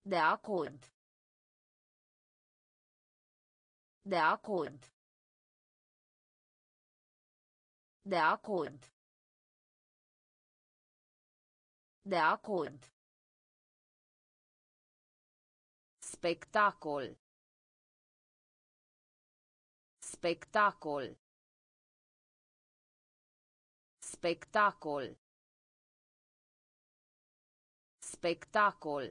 De acord. De acord. De acord. De acord. Spectacol. Spectacol. Spectacol. Spectacol.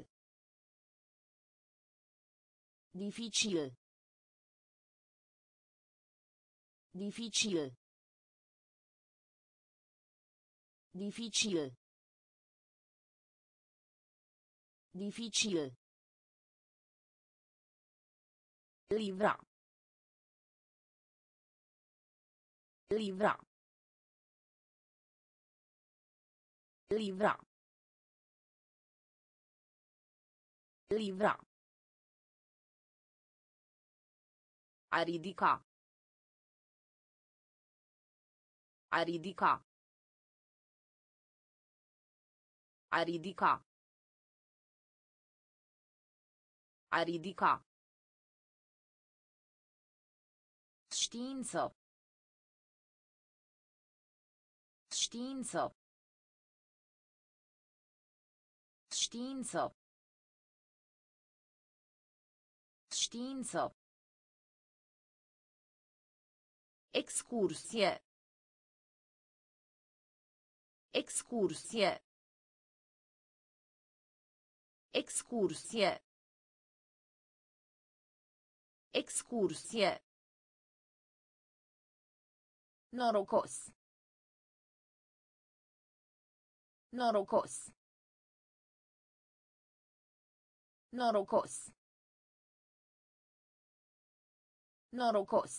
Dificil. Dificil. Dificil. Dificil. Livra. Livra. Livra. Livra. A ridica. A ridica. A ridica. A ridica. Știință. Știință. Știință. Știință. Excursie. Excursie. Excursie. Excursie. Norocos. Norocos. Norocos. Norocos.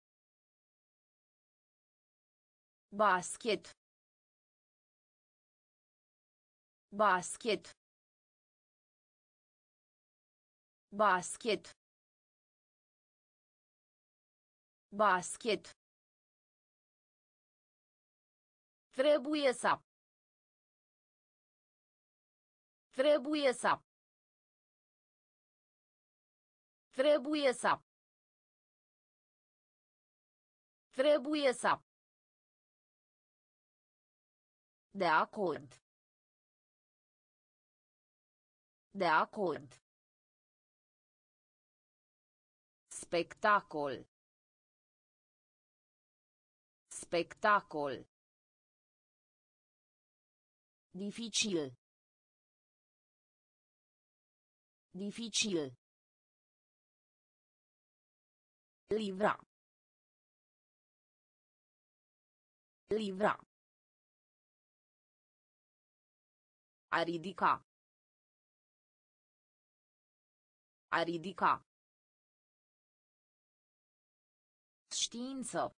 Basket. Basket. Basket. Basket. Trebuie să. Trebuie să. Trebuie să. Trebuie să. De acord. De acord. Spectacol. Spectacol. Dificil. Dificil. Livra. Livra. A ridica. A ridica. Știință.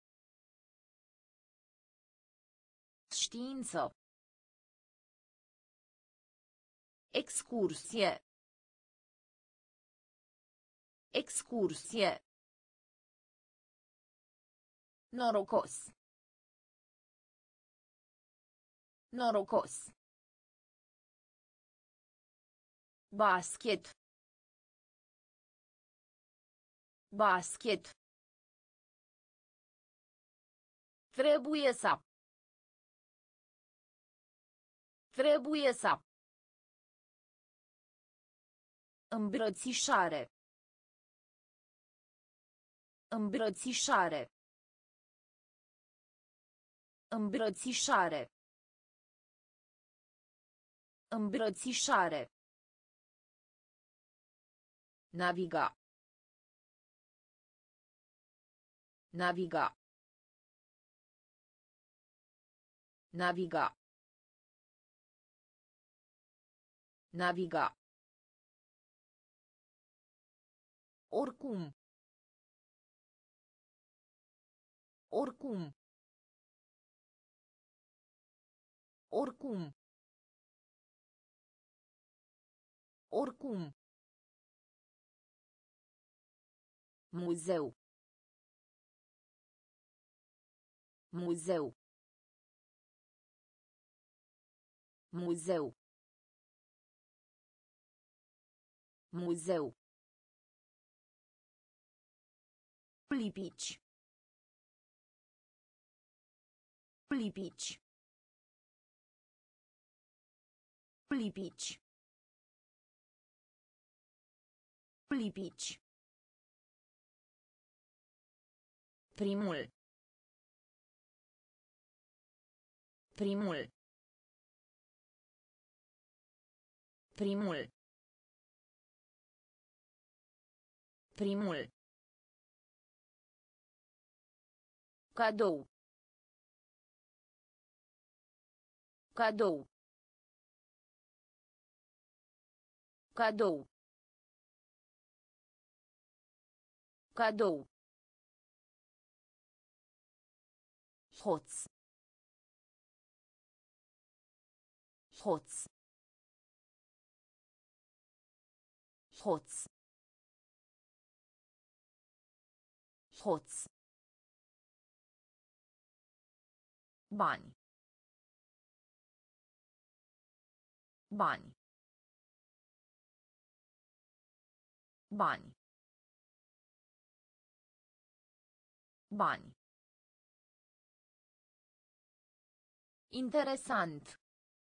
Știință. Excursie. Excursie. Norocos. Norocos. Basket. Basket. Trebuie să. Trebuie să. Îmbrățișare. Îmbrățișare. Îmbrățișare. Îmbrățișare. Naviga. Naviga. Naviga. Naviga. Oricum. Oricum. Oricum. Oricum. Muzeu. Muzeu. Muzeu. Muzeu. Lipici. Lipici. Lipici. Lipici. Primul. Primul. Primul. Primul. Cadou. Cadou. Cadou. Cadou. Hoț. Hoț. Hoț. Hoț. Bani. Bani. Bani. Bani. Interesant.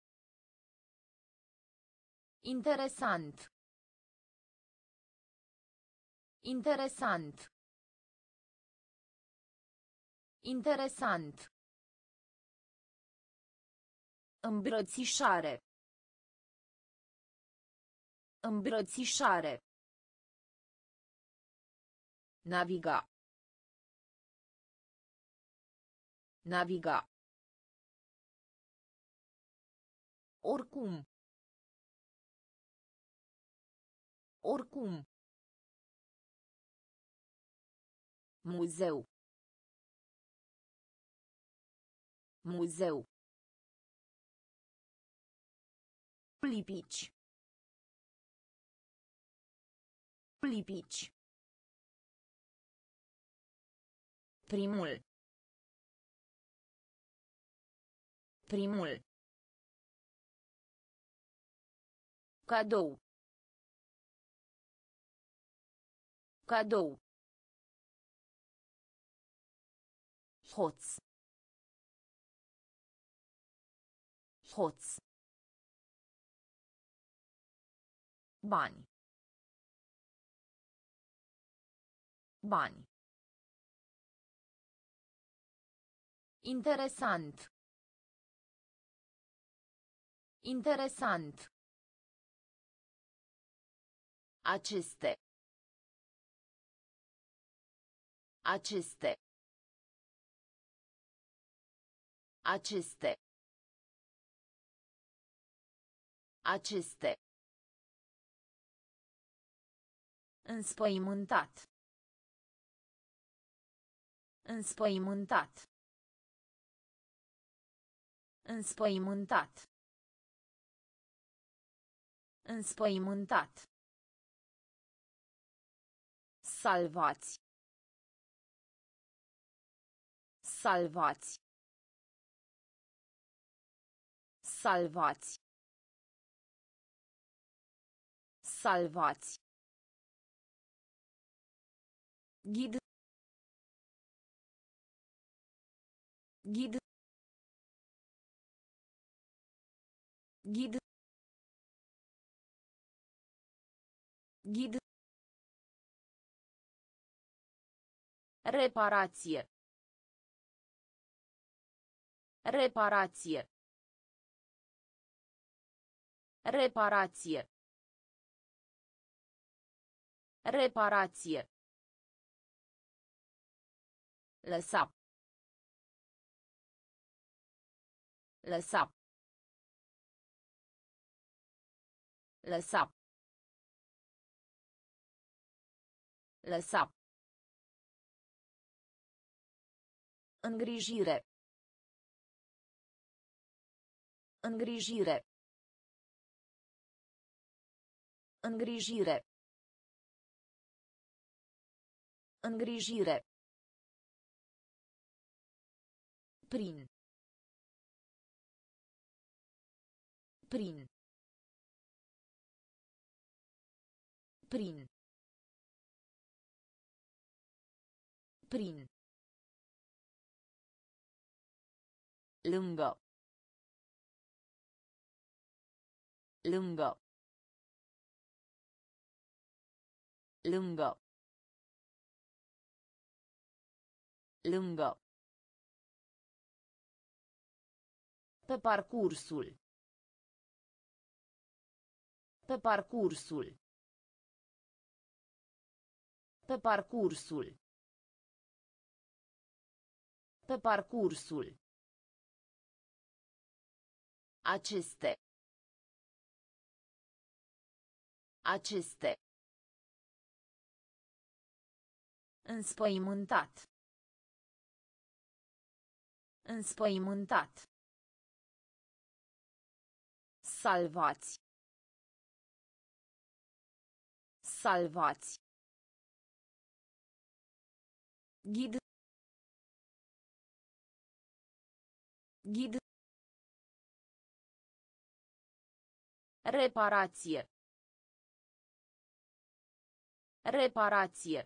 Interesant. Interesant. Interesant. Îmbrățișare. Îmbrățișare. Naviga. Naviga. Oricum. Oricum. Muzeu. Muzeu. Lipici. Lipici. Primul. Primul. Cadou. Cadou. Hoț. Hoț. Bani. Bani. Interesant. Interesant. Aceste. Aceste. Aceste. Aceste. Înspăimântat. Înspăimântat. Înspăimântat. Înspăimântat. Salvați. Salvați. Salvați. Salvați. Ghid. Ghid. Ghid. Ghid. Reparație. Reparație. Reparație. Reparație. Lăsa. Lăsa. Lăsa. Lăsa. Îngrijire. Îngrijire. Îngrijire. Îngrijire. Prin. Prin. Prin. Prin. Lângă. Lângă. Lângă. Lângă. Pe parcursul. Pe parcursul. Pe parcursul. Pe parcursul. Aceste. Aceste. Înspăimântat. Înspăimântat. Salvați. Salvați. Ghid. Ghid. Reparație. Reparație.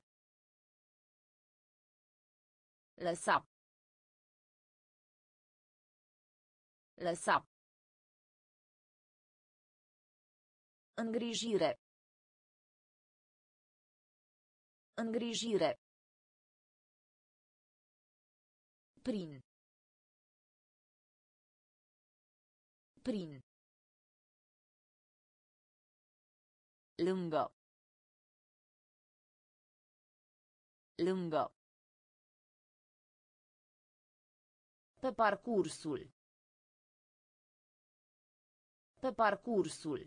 Lăsa. Lăsa. Îngrijire. Îngrijire. Prin. Prin. Lângă. Lângă. Pe parcursul. Pe parcursul.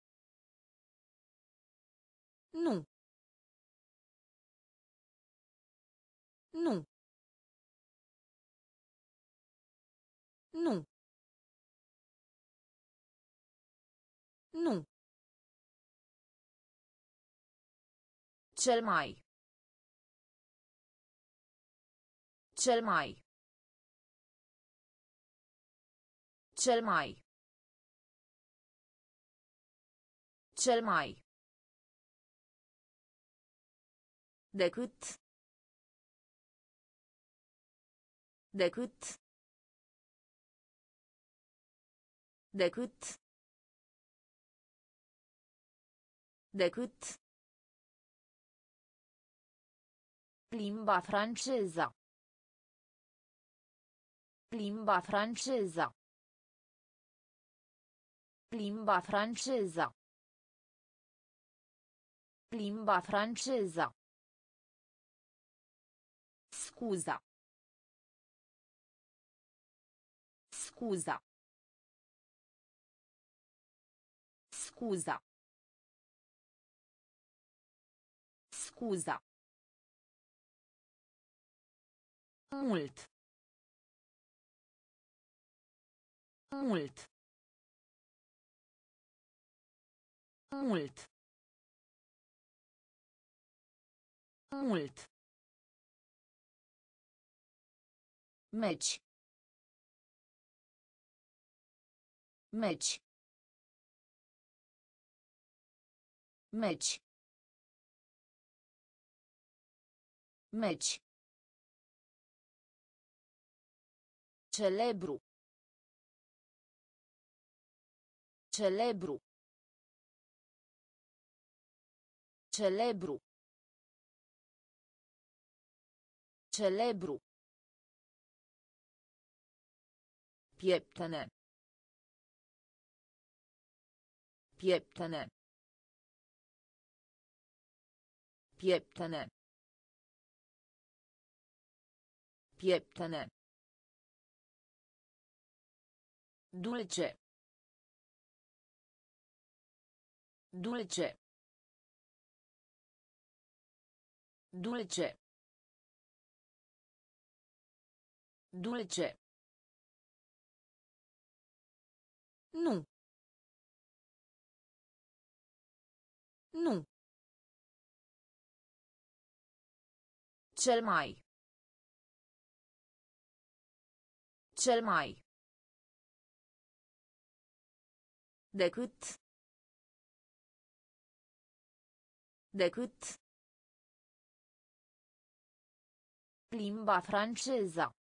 Nu. Nu. Nu. Nu. Cel mai. Cel mai. Cel mai. Cel mai. Decât. Decât. Decât. Decât. Limba franceză. Limba franceză. Limba franceză. Limba franceză. Scuza. Scuza. Scuza. Scuza. Mult. Mult. Mult. Mult. Meci. Meci. Meci. Meci. Celebru. Celebru. Celebru. Celebru. Pieptene. Pieptene. Pieptene. Pieptene. Dulce. Dulce. Dulce. Dulce. Nu. Nu. Cel mai. Cel mai. Decât. Decât. Limba franceză.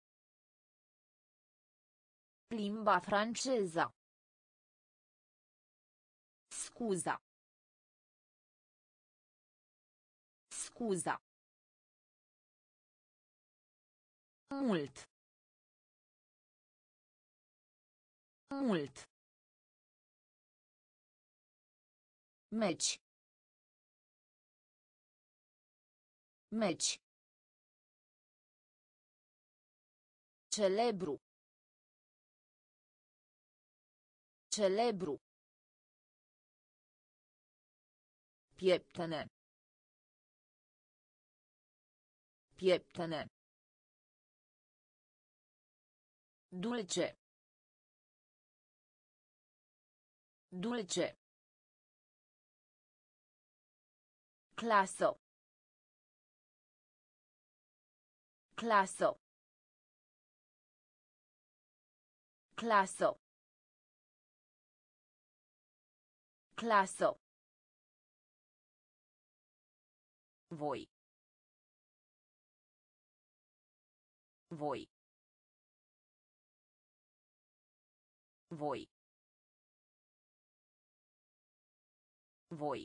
Limba franceză. Scuza. Scuza. Mult. Mult. Meci. Meci. Celebru. Celebru. Pieptene. Pieptene. Dulce. Dulce. Clasă. Clasă. Clasă. Clasă. Voi. Voi. Voi. Voi.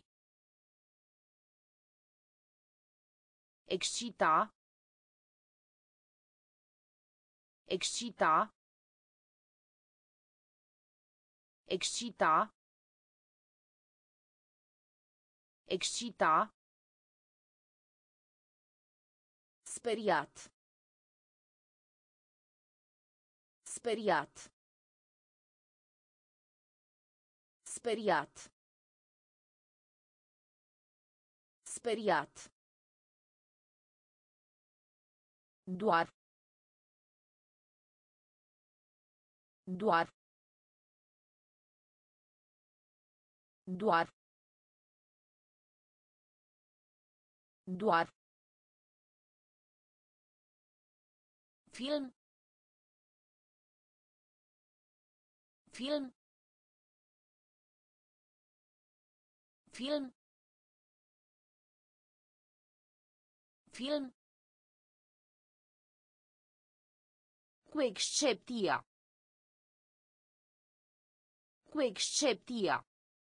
Excita. Excita. Excita. Excita. Speriat. Speriat. Speriat. Speriat. Doar. Doar. Doar. Doar. Film. Film. Film. Film. Cu excepția. Cu excepția.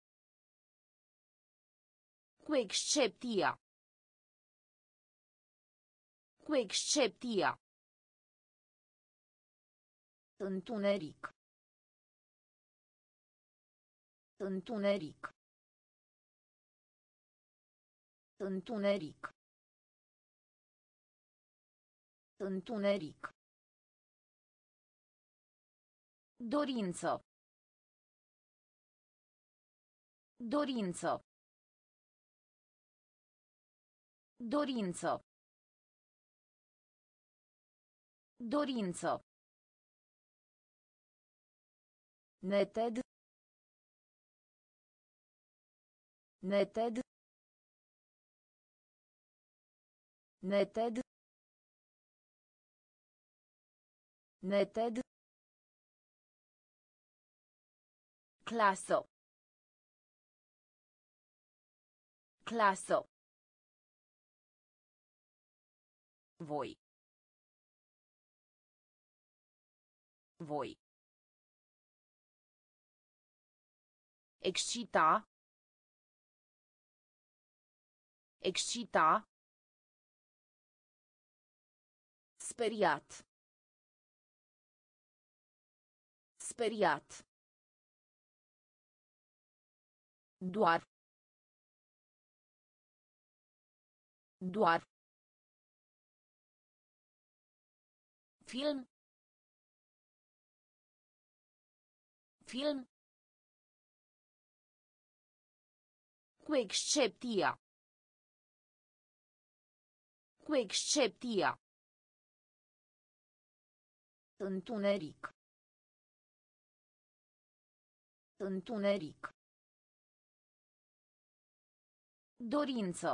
Cu excepția. Cu excepția. Întuneric. Întuneric. Întuneric. Întuneric. Dorință. Dorință. Dorință. Dorință. Neted. Neted. Neted. Neted. Clasă. Clasă. Voi. Voi. Excita. Excita. Speriat. Speriat. Doar. Doar. Film. Film. Cu excepția. Cu excepția. Întuneric. Întuneric. Dorință.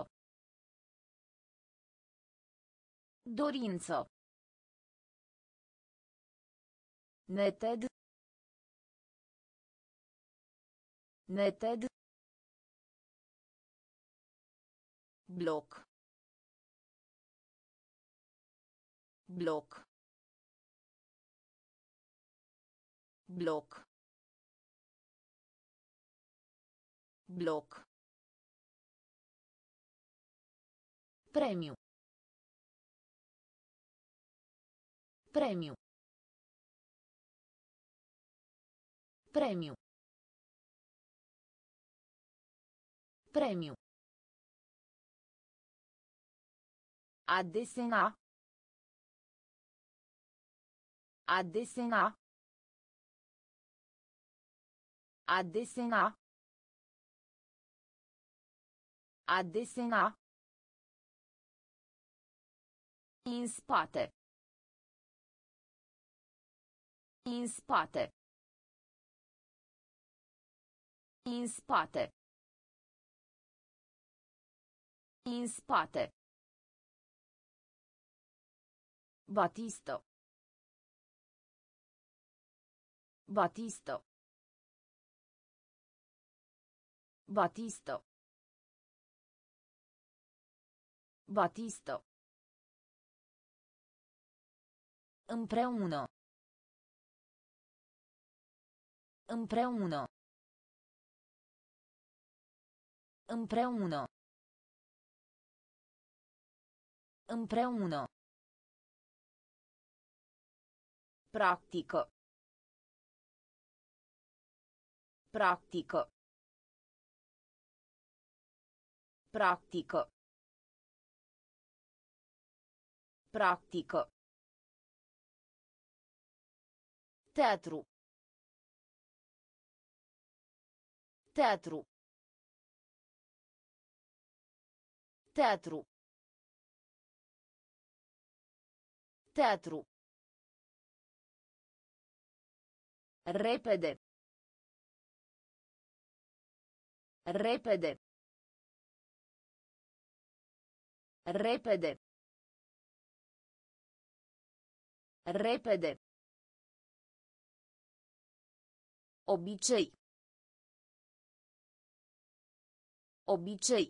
Dorință. Neted. Neted. Bloc. Bloc. Bloc. Bloc. Premiu. Premiu. Premiu. Premiu. A desena. A desena. A desena. A desena. În spate. În spate. În spate. În spate. Batisto. Batisto. Batisto. Batisto. Împreună. Împreună. Împreună. Împreună. Practică. Practică. Practică. Practică. Teatru. Teatru. Teatru. Teatru. Repede. Repede. Repede. Repede. Obicei. Obicei.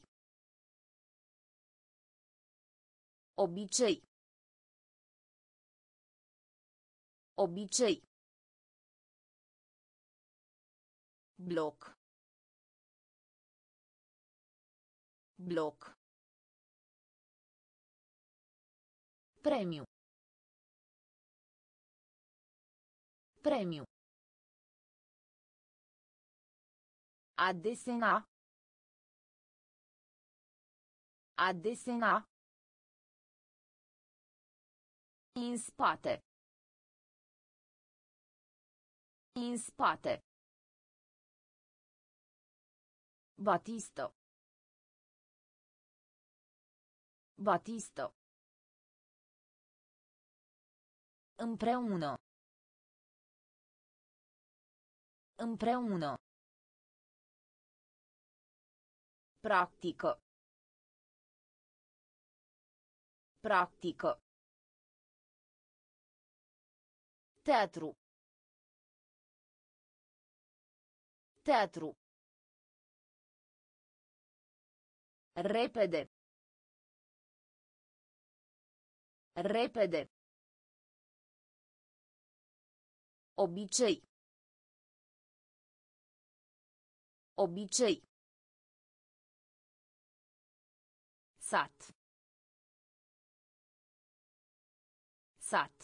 Obicei. Obicei. Bloc. Bloc. Premiu. Premiu. A desena. A desena. În spate. În spate. Batisto. Batisto. Împreună. Împreună. Practică. Practică. Teatru. Teatru. Repede. Repede. Obicei. Obicei. Sat. Sat.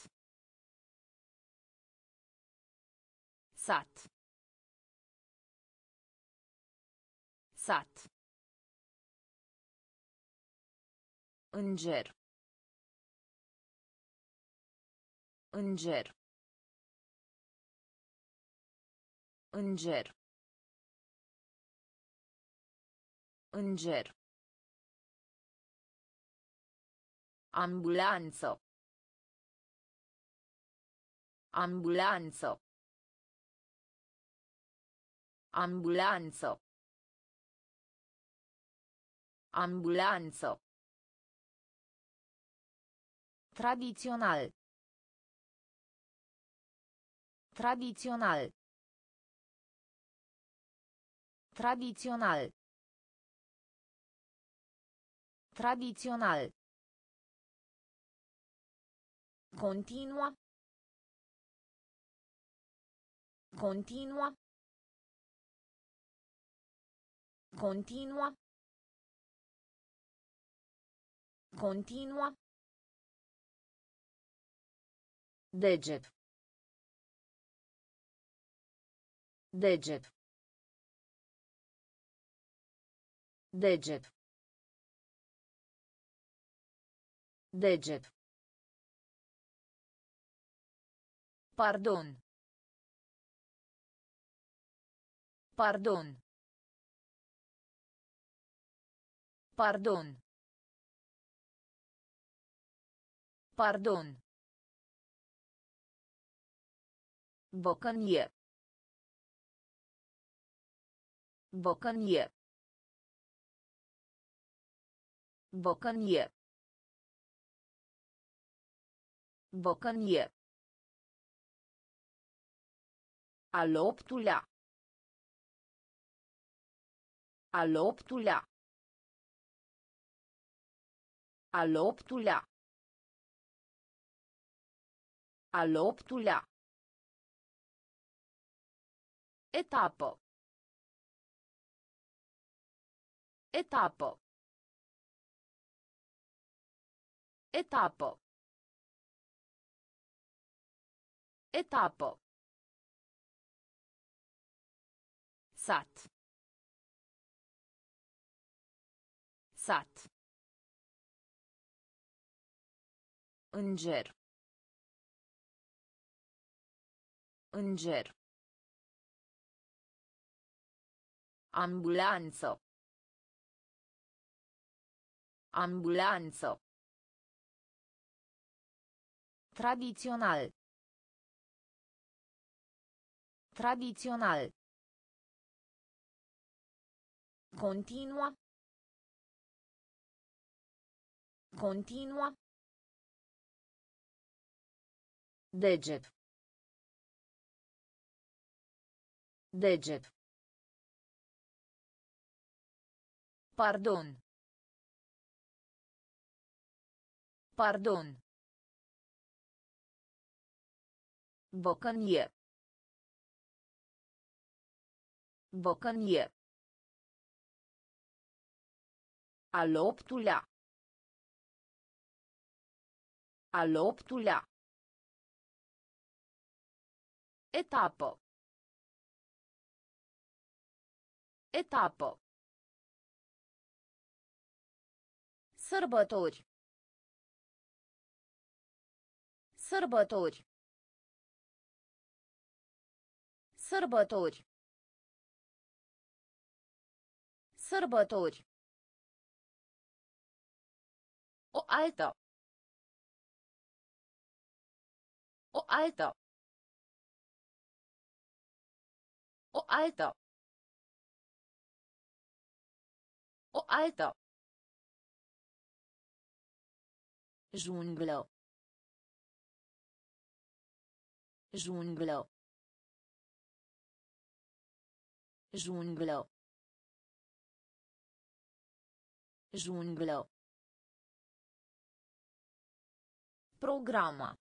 Sat. Sat. Înger. Înger. Înger. Înger. Ambulanță. Ambulanță. Ambulanță. Ambulanță. Tradițional. Tradițional. Tradițional. Tradițional. Continua. Continua. Continua. Continua. Deget. Deget. Deget. Deget. Pardon. Pardon. Pardon. Pardon. Bocănie. Bocănie. Bocănie. Bocănie. Al optulea. Al optulea. Al optulea. Al optulea. Etapă. Etapă. Etapă. Etapă. Sat. Sat. Înger. Înger. Ambulanță. Ambulanță. Tradițional. Tradițional. Continua. Continua. Deget. Deget. Pardon. Pardon. Bocănie. Bocănie. Al optulea. Al optulea. Etapă. Etapă. Sărbători. Sărbători. Sărbători. Sărbători. O altă. O altă. O altă. O altă. Junglă. Junglă. Junglă. Junglă. Programa.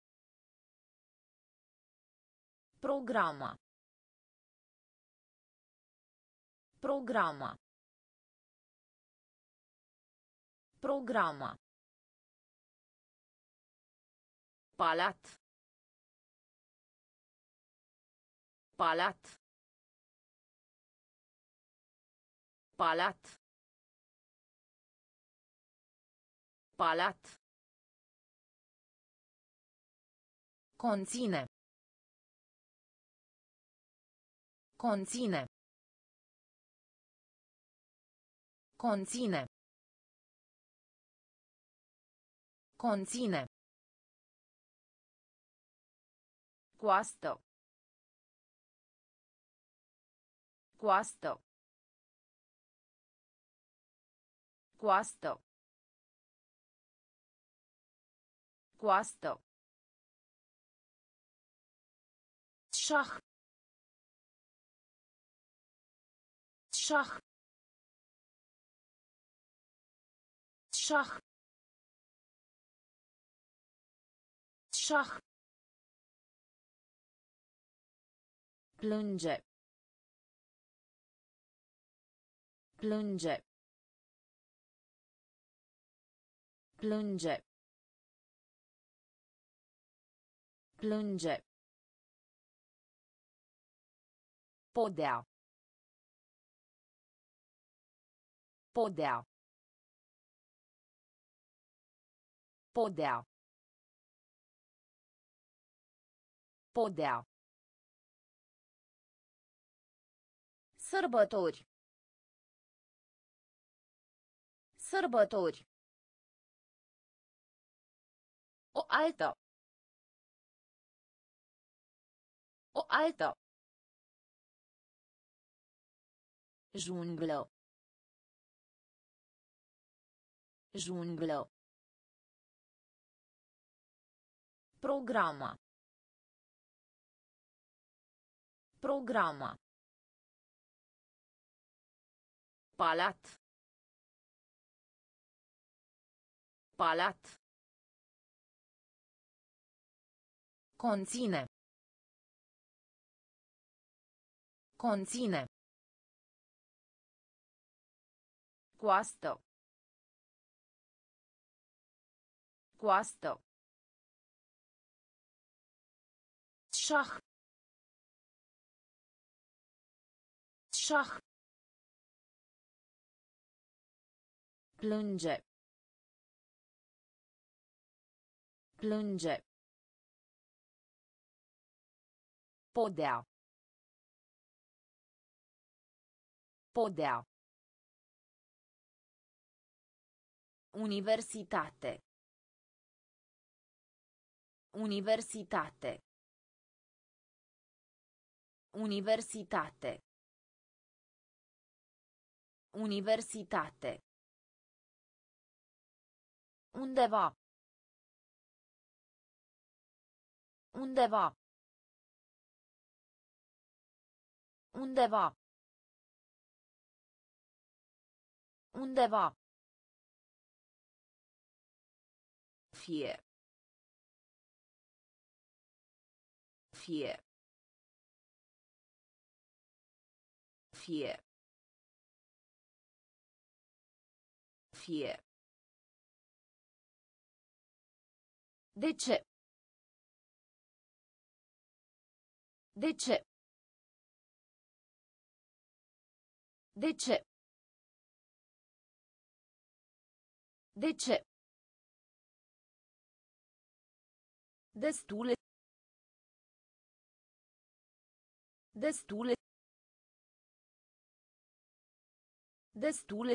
Programa. Programa. Programa. Palat. Palat. Palat. Palat. Conține. Conține. Conține. Conține. Coastă. Coastă. Coastă. Coastă. Șah. Șah. Șah. Șah. Plânge. Plânge. Plânge. Plânge. Podea. Podea. Podea. Podea. Sărbători. Sărbători. O altă. O altă. Junglă. Junglă. Programa. Programa. Palat. Palat. Conține. Conține. Coastă. Coastă. Șah. Șah. Plânge. Plânge. Podea. Podea. Universitate. Universitate. Universitate. Universitate. Undeva. Undeva. Undeva. Undeva. Fie. Fie. Fie. Fie. De ce? De ce? De ce? De ce? Destule. Destule. Destule.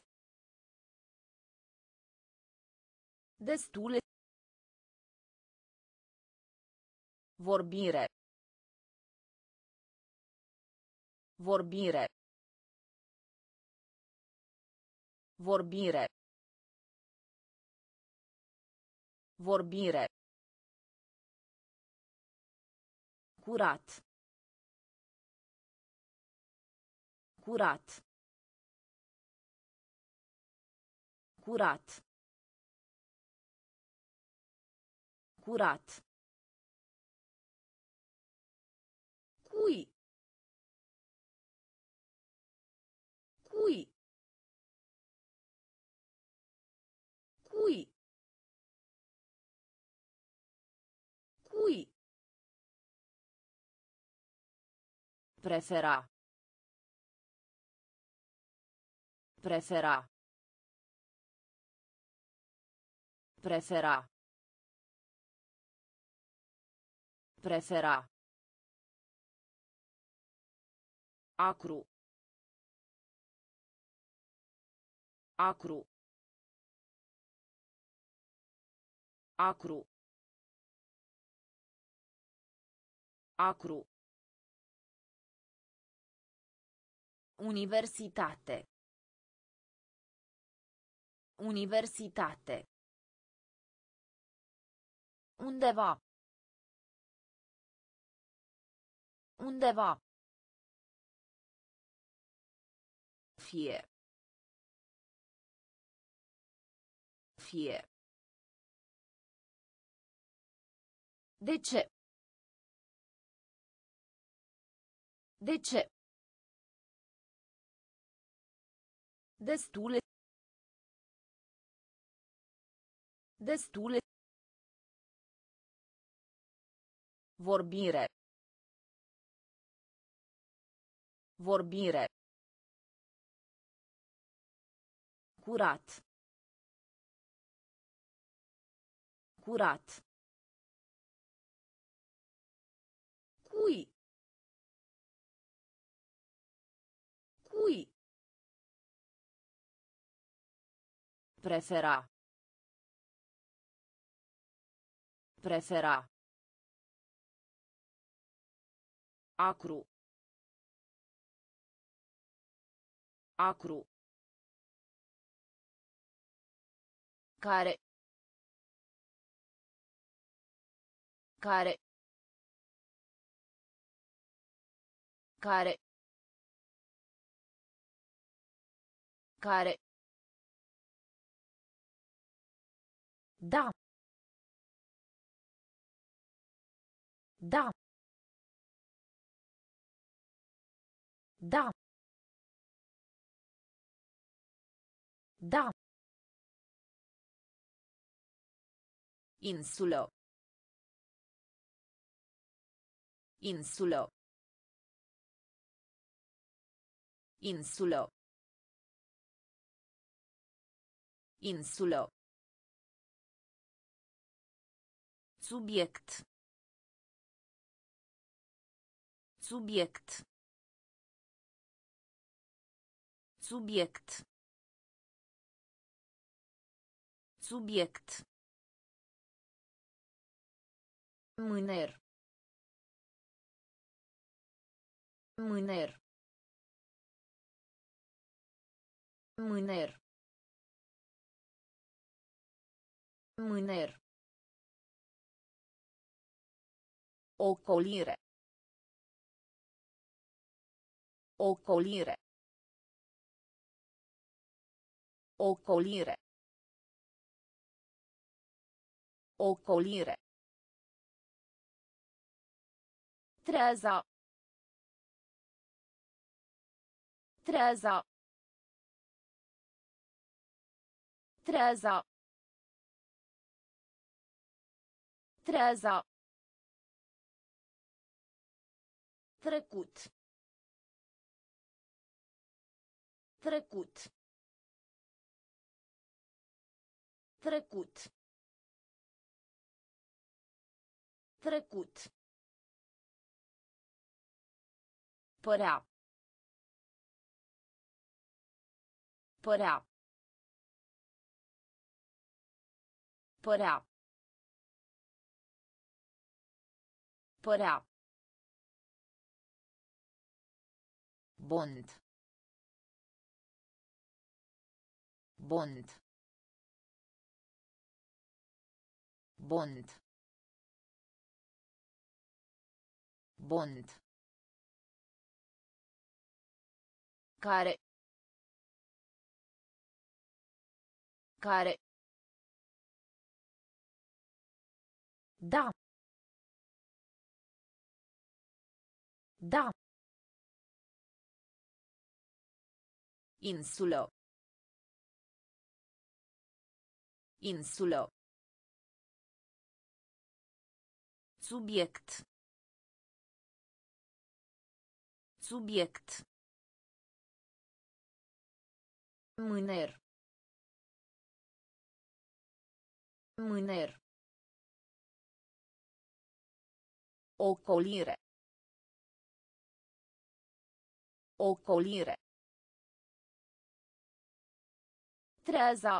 Destule. Vorbire. Vorbire. Vorbire. Vorbire. Curat. Curat. Curat. Curat. Cui. Cui. Cui. Cui. Prefera. Prefera. Prefera. Prefera. Acru. Acru. Acru. Acru. Universitate. Universitate. Undeva. Undeva. Fie. Fie. De ce? De ce? Destule. Destule. Vorbire. Vorbire. Curat. Curat. Cui. Cui. Prefera. Prefera. Acru. Acru. Care. Care. Care. Care. Da. Da. Da. Da. Insulo. Insulo. Insulo. Insulo. Subiect. Subiect. Subiect. Subiect. Mâner. Mâner. Mâner. Mâner. Ocolire. Ocolire. Ocolire. Ocolire. Treza. Treza. Treza. Treza. Trecut. Trecut. Trecut. Trecut. Părea. Părea. Părea. Părea. Bond. Bond. Bond. Bond. Care. Care. Da. Da. Insulo. Insulo. Subiect. Subiect. Mâner. Mâner. Ocolire. Ocolire. Treza.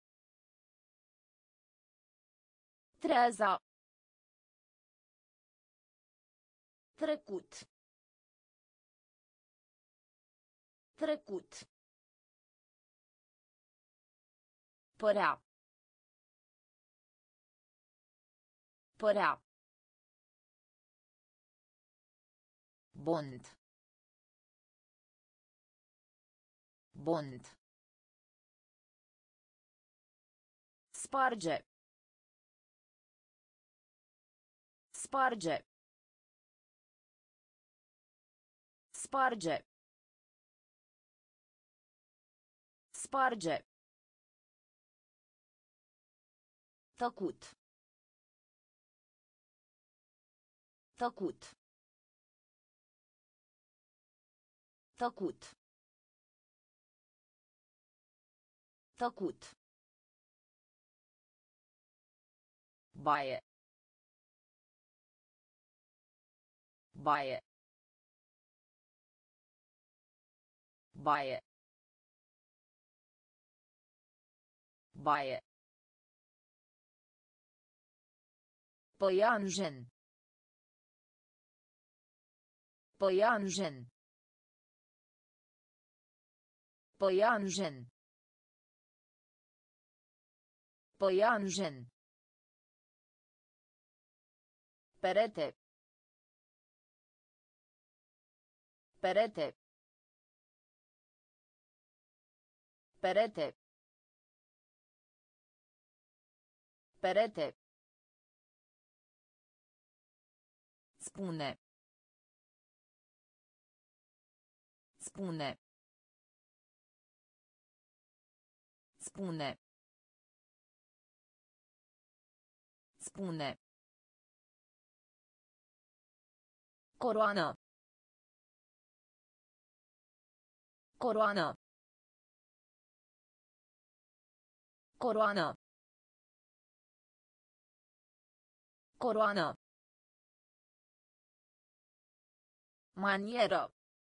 Treza. Trecut. Trecut. Părea. Părea. Bond. Bond. Sparge. Sparge. Sparge. Sparge. Tăcut. Tăcut. Tăcut. Tăcut. Baie. Baie. Baie. Baie. Păianjen. Păianjen. Păianjen. Păianjen. Perete. Perete. Perete. Perete. Spune. Spune. Spune. Spune. Coroană. Coroană. Coroană. Coroană. Manieră.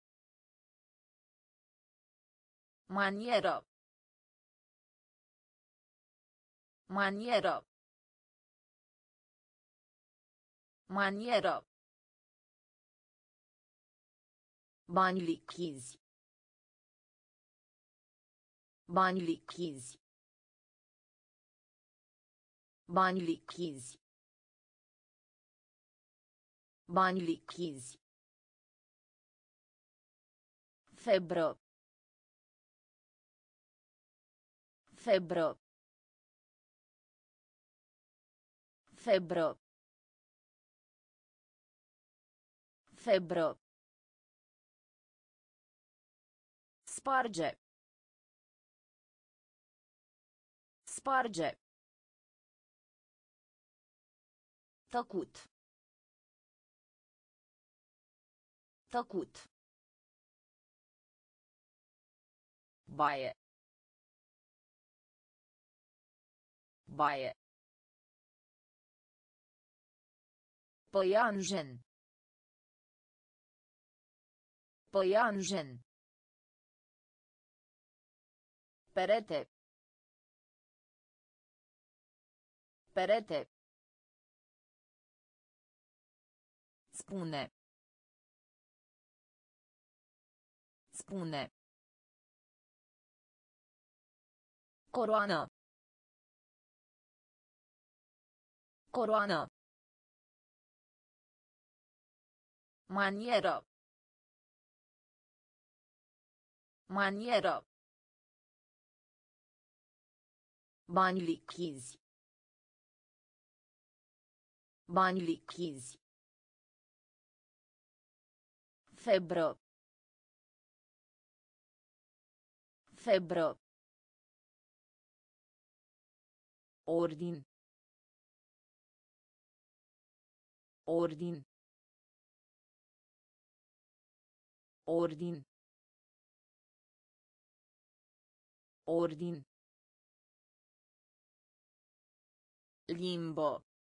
Manieră. Manieră. Manieră. Bani lichizi. Bani lichizi. Bani lichizi. Bani lichizi. Febră. Febră. Febră. Febră. Sparge. Sparge. Tăcut. Tăcut. Baie. Baie. Păianjen. Păianjen. Perete. Perete. Spune. Spune. Coroană. Coroană. Manieră. Manieră. Bani lichizi. Bani lichizi. Febră. Febră. Ordin. Ordin. Ordin. Ordin. Limbo.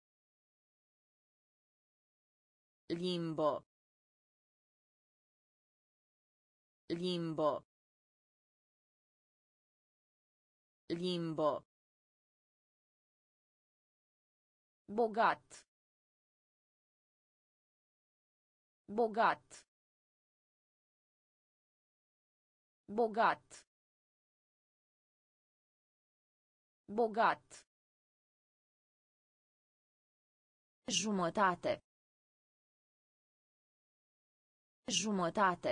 Limbo. Limbo. Limbo. Bogat. Bogat. Bogat. Bogat. Jumătate. Jumătate.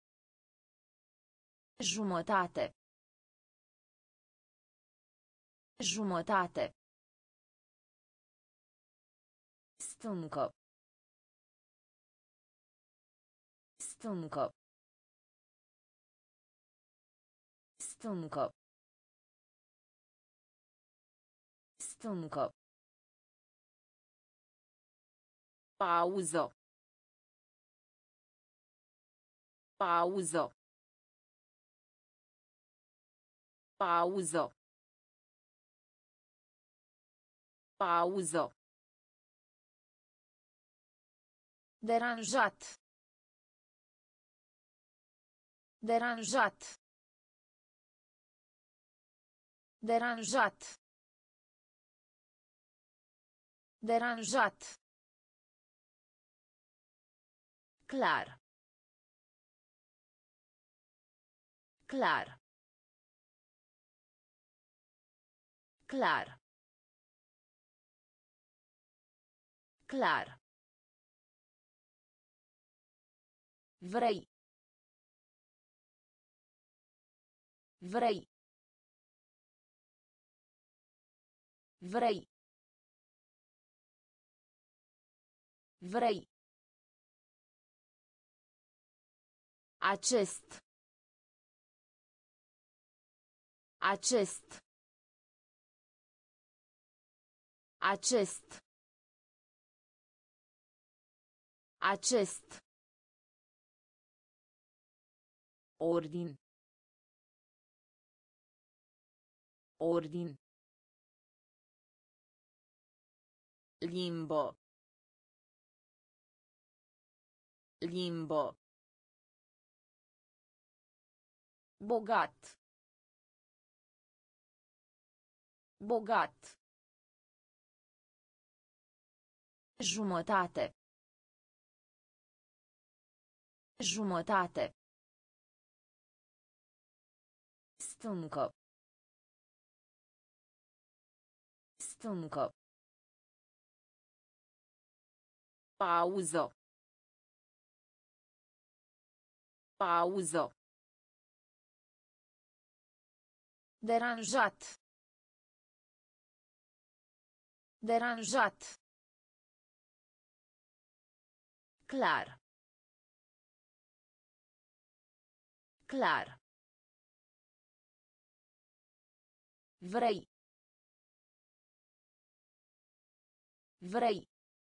Jumătate. Jumătate. Stâncă. Stâncă. Stâncă. Stâncă. Pauză. Pauză. Pauză. Pauză. Deranjat. Deranjat. Deranjat. Deranjat. Clar. Clar. Clar. Clar. Vrei. Vrei. Vrei. Vrei. Acest. Acest. Acest. Acest. Ordin. Ordin. Limbo. Limbo. Bogat. Bogat. Jumătate. Jumătate. Stâncă. Stâncă. Pauză. Pauză. Deranjat. Deranjat. Clar. Clar. Vrei. Vrei.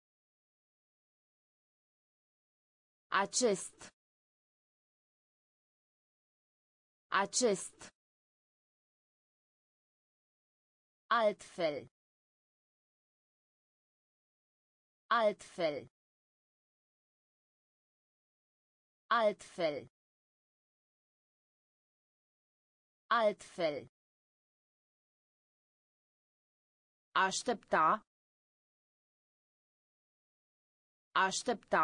Acest. Acest. Altfel. Altfel. Altfel. Altfel. Aștepta. Aștepta.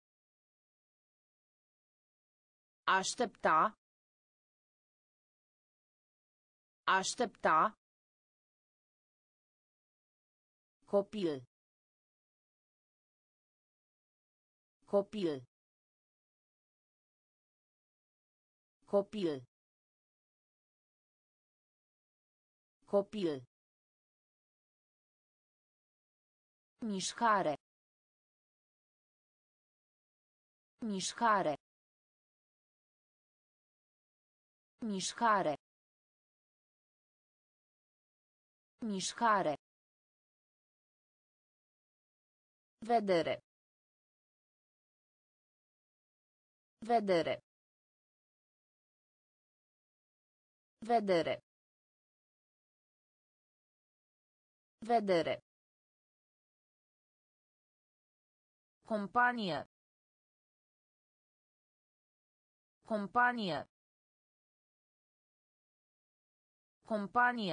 Aștepta. Aștepta. Copil. Copil. Copil. Copil. Mișcare. Mișcare. Mișcare. Mișcare. Vedere. Vedere. Vedere. Vedere. Companie. Companie. Companie.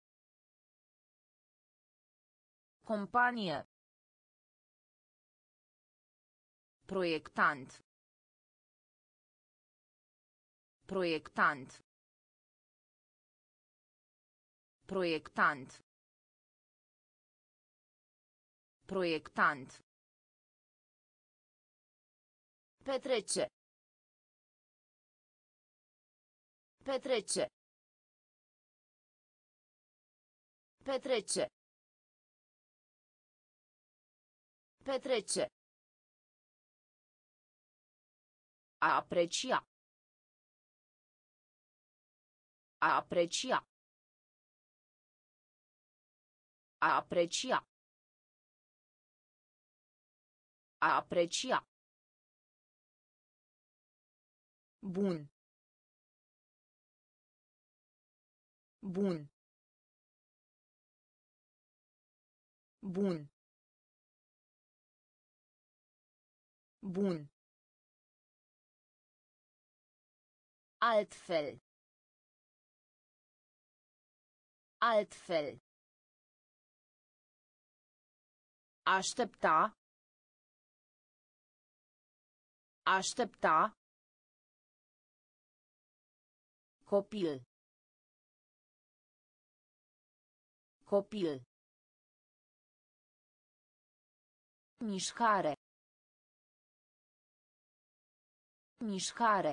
Companie. Proiectant. Proiectant. Proiectant. Proiectant. Petrece. Petrece. Petrece. Petrece. A aprecia. A aprecia. A aprecia. A aprecia. Bun. Bun. Bun. Bun. Altfel. Altfel. Aștepta. Aștepta. Copil. Copil. Mișcare. Mișcare.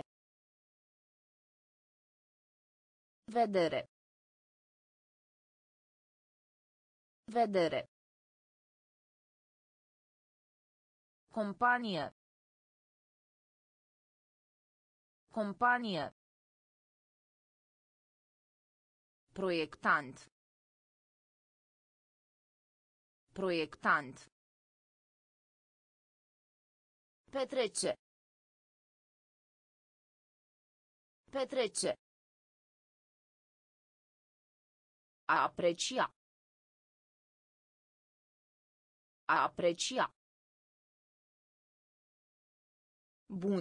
Vedere. Vedere. Companie. Companie. Proiectant. Proiectant. Petrece. Petrece. A aprecia. A aprecia. Bun.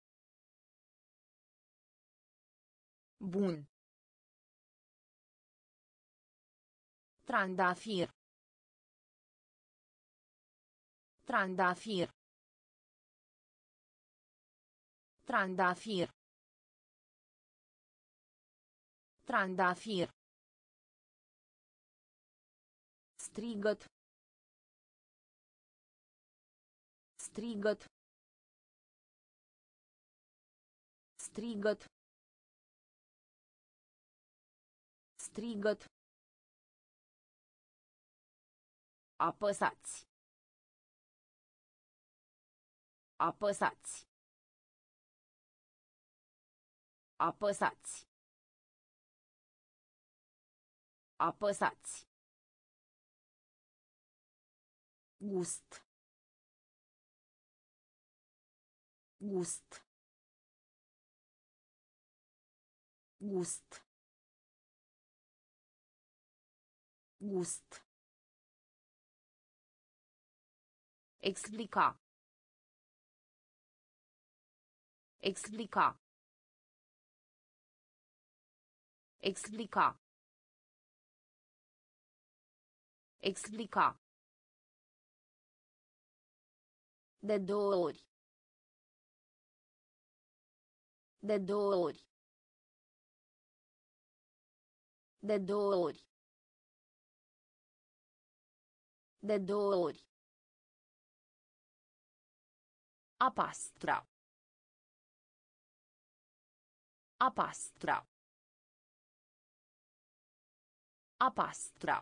Bun. Trandafir. Trandafir. Trandafir. Trandafir. Strigăt. Strigăt. Strigăt. Strigăt. Apăsați. Apăsați. Apăsați. Apăsați. Gust. Gust. Gust. Gust. Explica. Explica. Explica. Explica. De două ori. De două ori. De două ori. De două ori. A pastra. A pastra. A pastra.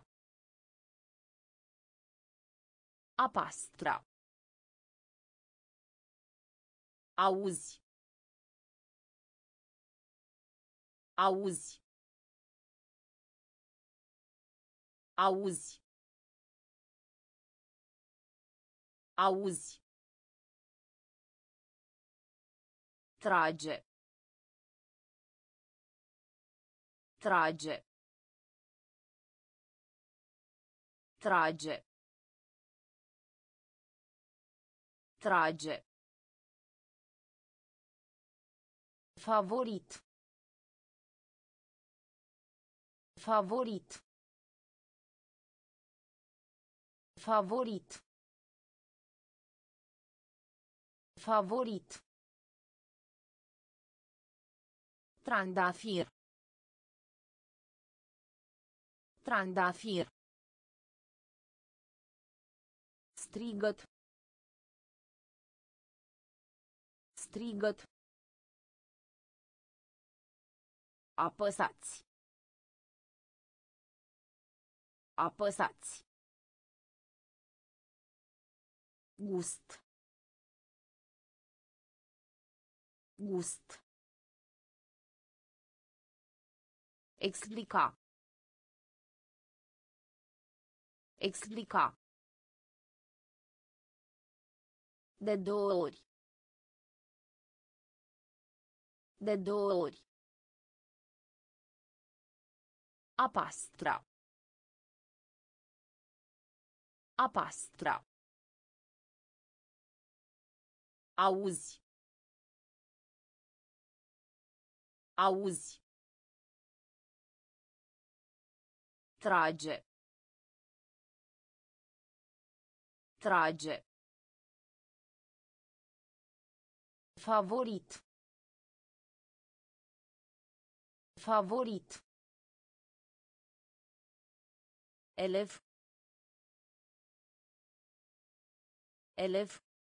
A pastra. Auzi. Auzi. Auzi. Auzi. Trage. Trage. Trage. Trage. Favorit. Favorit. Favorit. Favorit. Trandafir. Trandafir. Strigăt. Strigăt. Apăsați. Apăsați. Gust. Gust. Explica. Explica. De două ori. De două ori. A pastra. A pastra. Auzi. Auzi. Trage. Trage. Favorit. Favorit. Elev. Elev.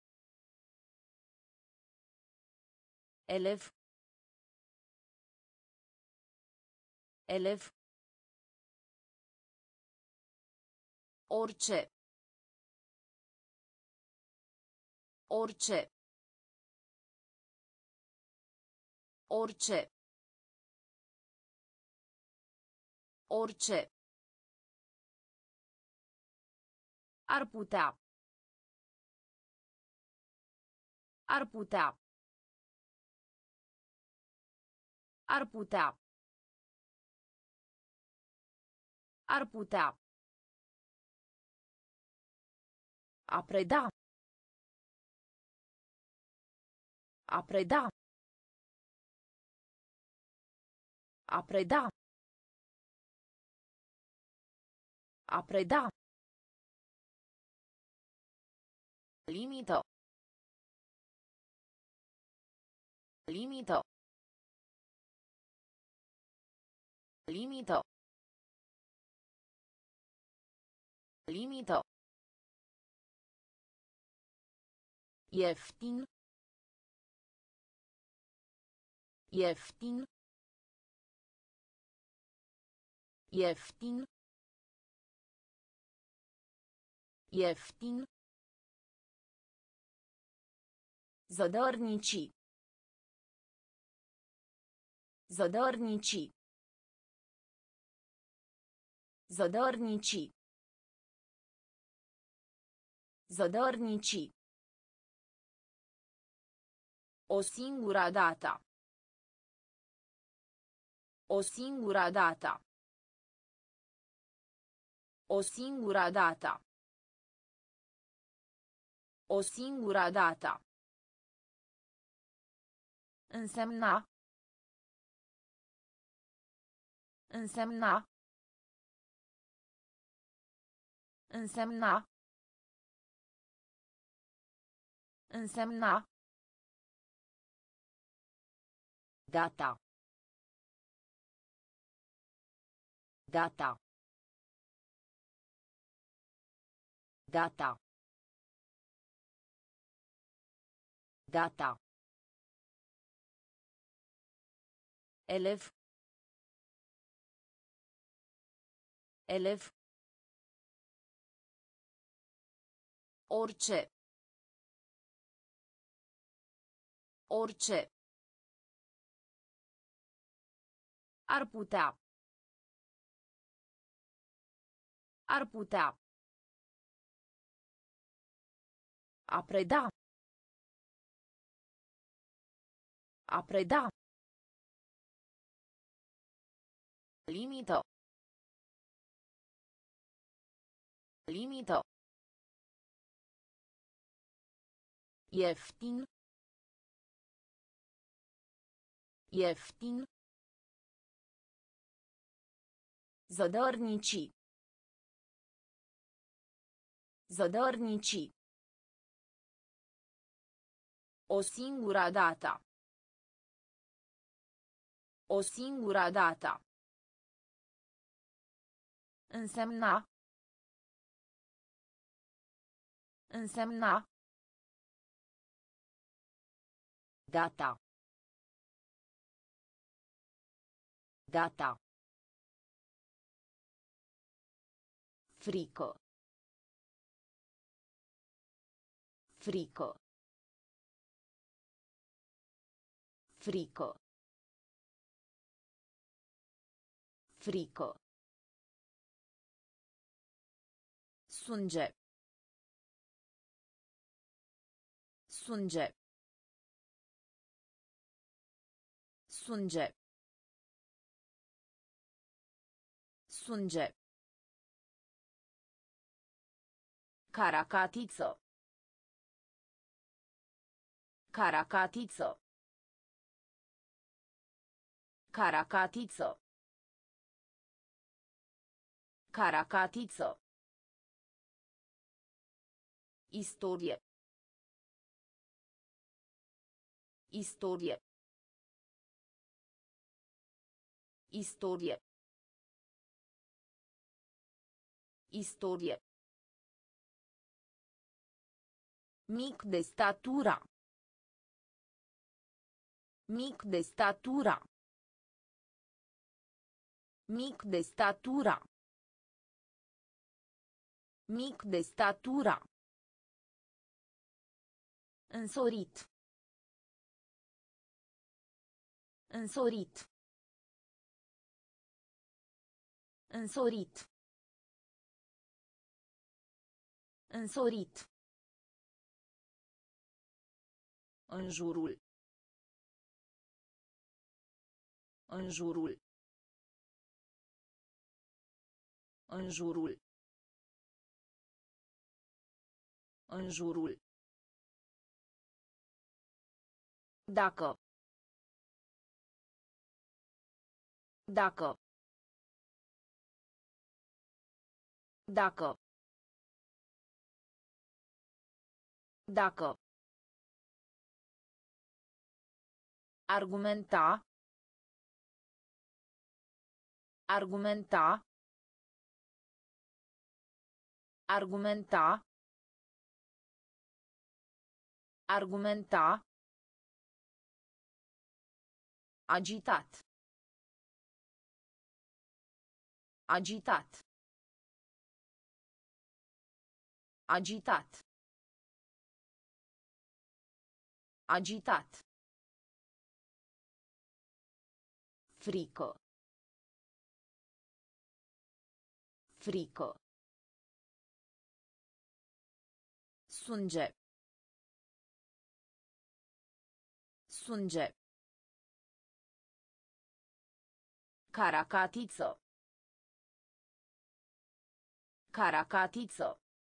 Elev. Elev. Orice. Orice. Orice. Orice. Ar putea. Ar putea. Ar putea. Ar putea. A preda. A preda. A preda. A preda. Limită. Limită. Limită. Limită. Ieftin. Ieftin. Ieftin. Ieftin. Zădărnici. Zădărnici. Zădărnici. Zădărnici. O singură dată. O singură dată. O singură dată. O singură dată. Însemna. Însemna. Însemna. Însemna. Data. Data. Data. Data. Elev. Elev. Orice. Orice. Ar putea. Ar putea. A preda. A preda. Limită. Limită. Ieftin. Ieftin. Zădărnici. Zădărnici. O singură dată. O singură dată. Însemna. Însemna. Data. Data. Frică. Frică. Frică. Frică. Sânge. Sânge. Sânge. Sânge. Caracatiță. Caracatiță. Caracatiță. Caracatiță. Istorie. Istorie. Istorie. Istorie. Mic de statura. Mic de statura. Mic de statura. Mic de statura. Însorit. Însorit. Însorit. Însorit. În jurul. În jurul. În jurul. În jurul. Dacă. Dacă. Dacă. Dacă. Argumenta. Argumenta. Argumenta. Argumenta. Agitat. Agitat. Agitat. Agitat. Frică. Frică. Sânge. Sânge. Caracatiță. Caracatiță.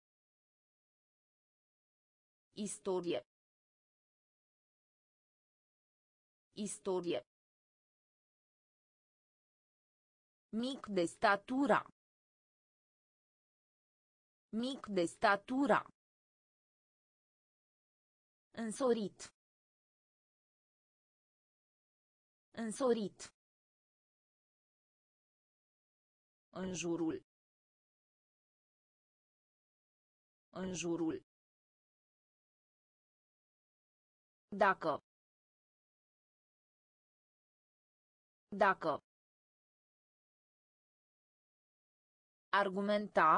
Istorie. Istorie. Mic de statura. Mic de statura. Însorit. Însorit. În jurul. În jurul. Dacă. Dacă. Argumenta.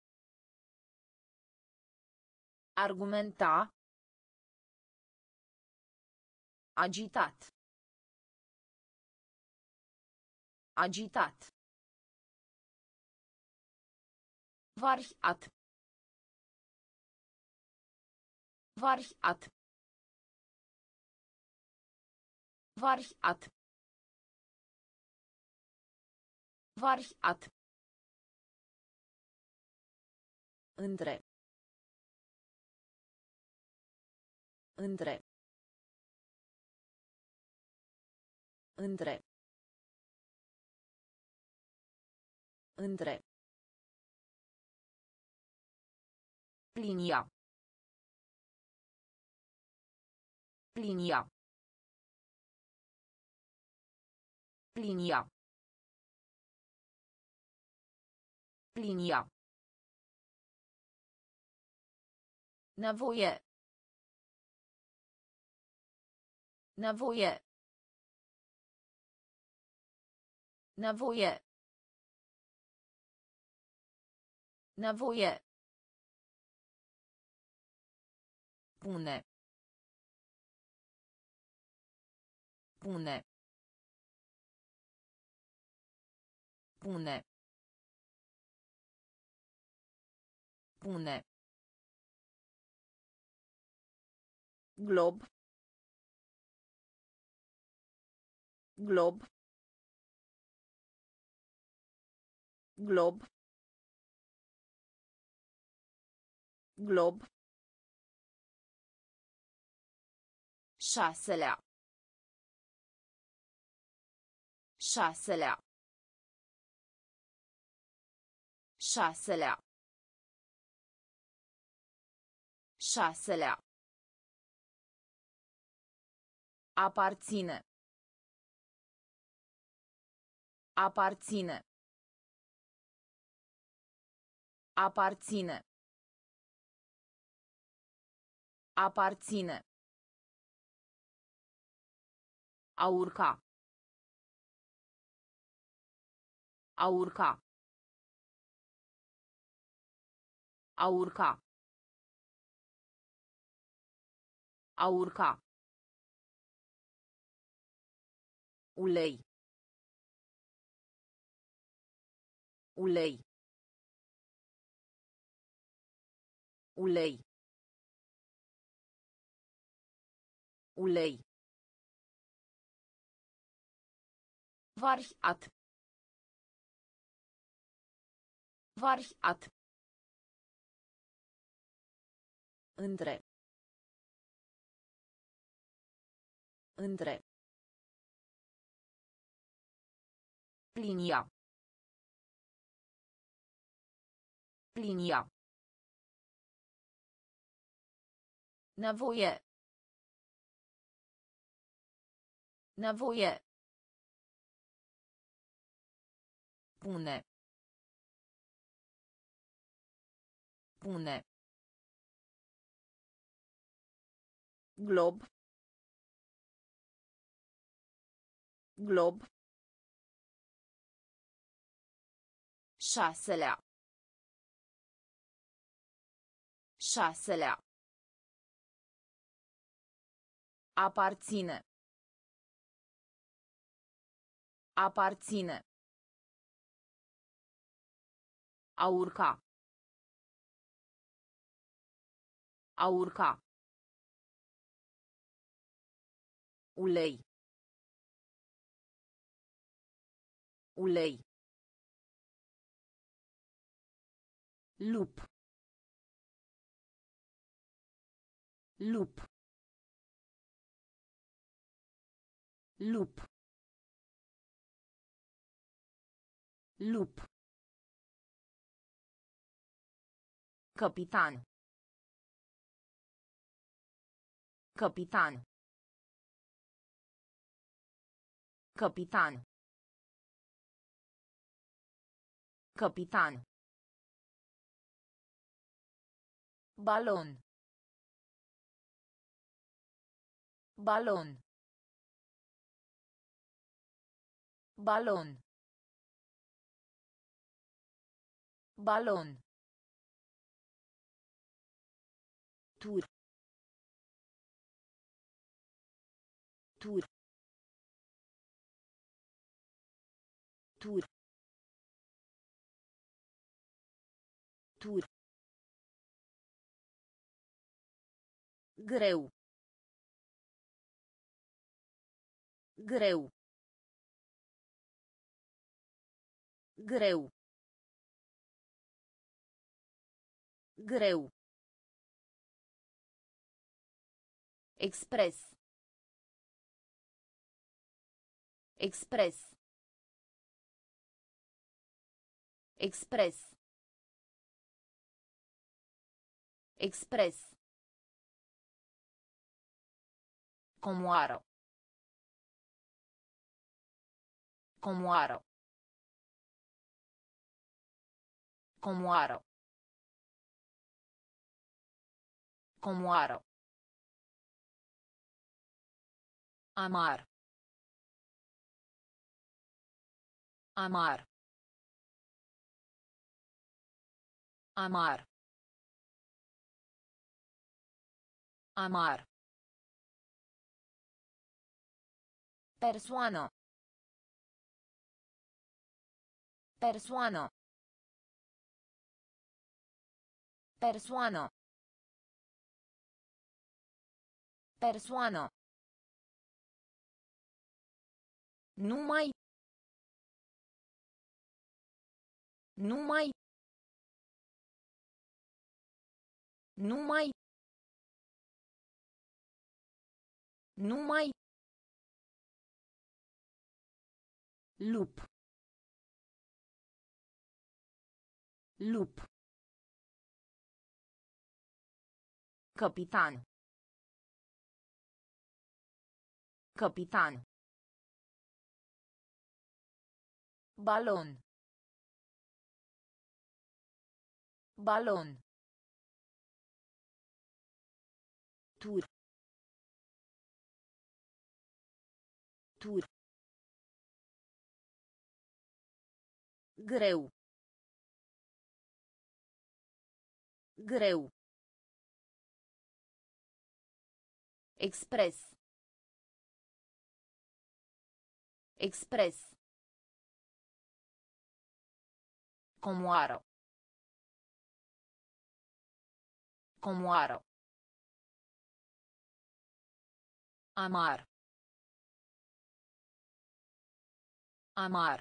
Argumenta. Agitat. Agitat. Variat. Variat. Variat. Variat. Între. Între. Între. Între. Linia. Linia. Linia. Linia. Nevoie. Nevoie. Nevoie. Nevoie. Pune. Pune. Pune. Pune. Glob. Glob. Glob. Glob. Șaselea. Șaselea. Șaselea. Șaselea. Aparține. Aparține. Aparține. Aparține. A urca. A urca. A urca. A urca. Ulei. Ulei. Ulei. Ulei. Variat. Variat. Între. Între. Plinia. Plinia. Nevoie. Nevoie. Pune. Pune. Glob. Glob. Șaselea. Șaselea. Aparține. Aparține. A urca. A urca. Ulei. Ulei. Lup. Lup. Lup. Lup. Capitan. Capitan. Capitan. Capitan. Balon. Balon. Balon. Balon. Tur. Tur. Tur. Tur. Greu. Greu. Greu. Greu. Express. Express. Express. Express. Comoară. Comoară. Comoară. Comoară. Amar. Amar. Amar. Amar. Persoană. Persoană. Persoană. Persoană. Numai. Numai. Numai. Numai. Lup. Lup. Capitan. Capitan. Balon. Balon. Tur. Tur. Greu. Greu. Expres. Expres. Comoară. Comoară. Amar. Amar.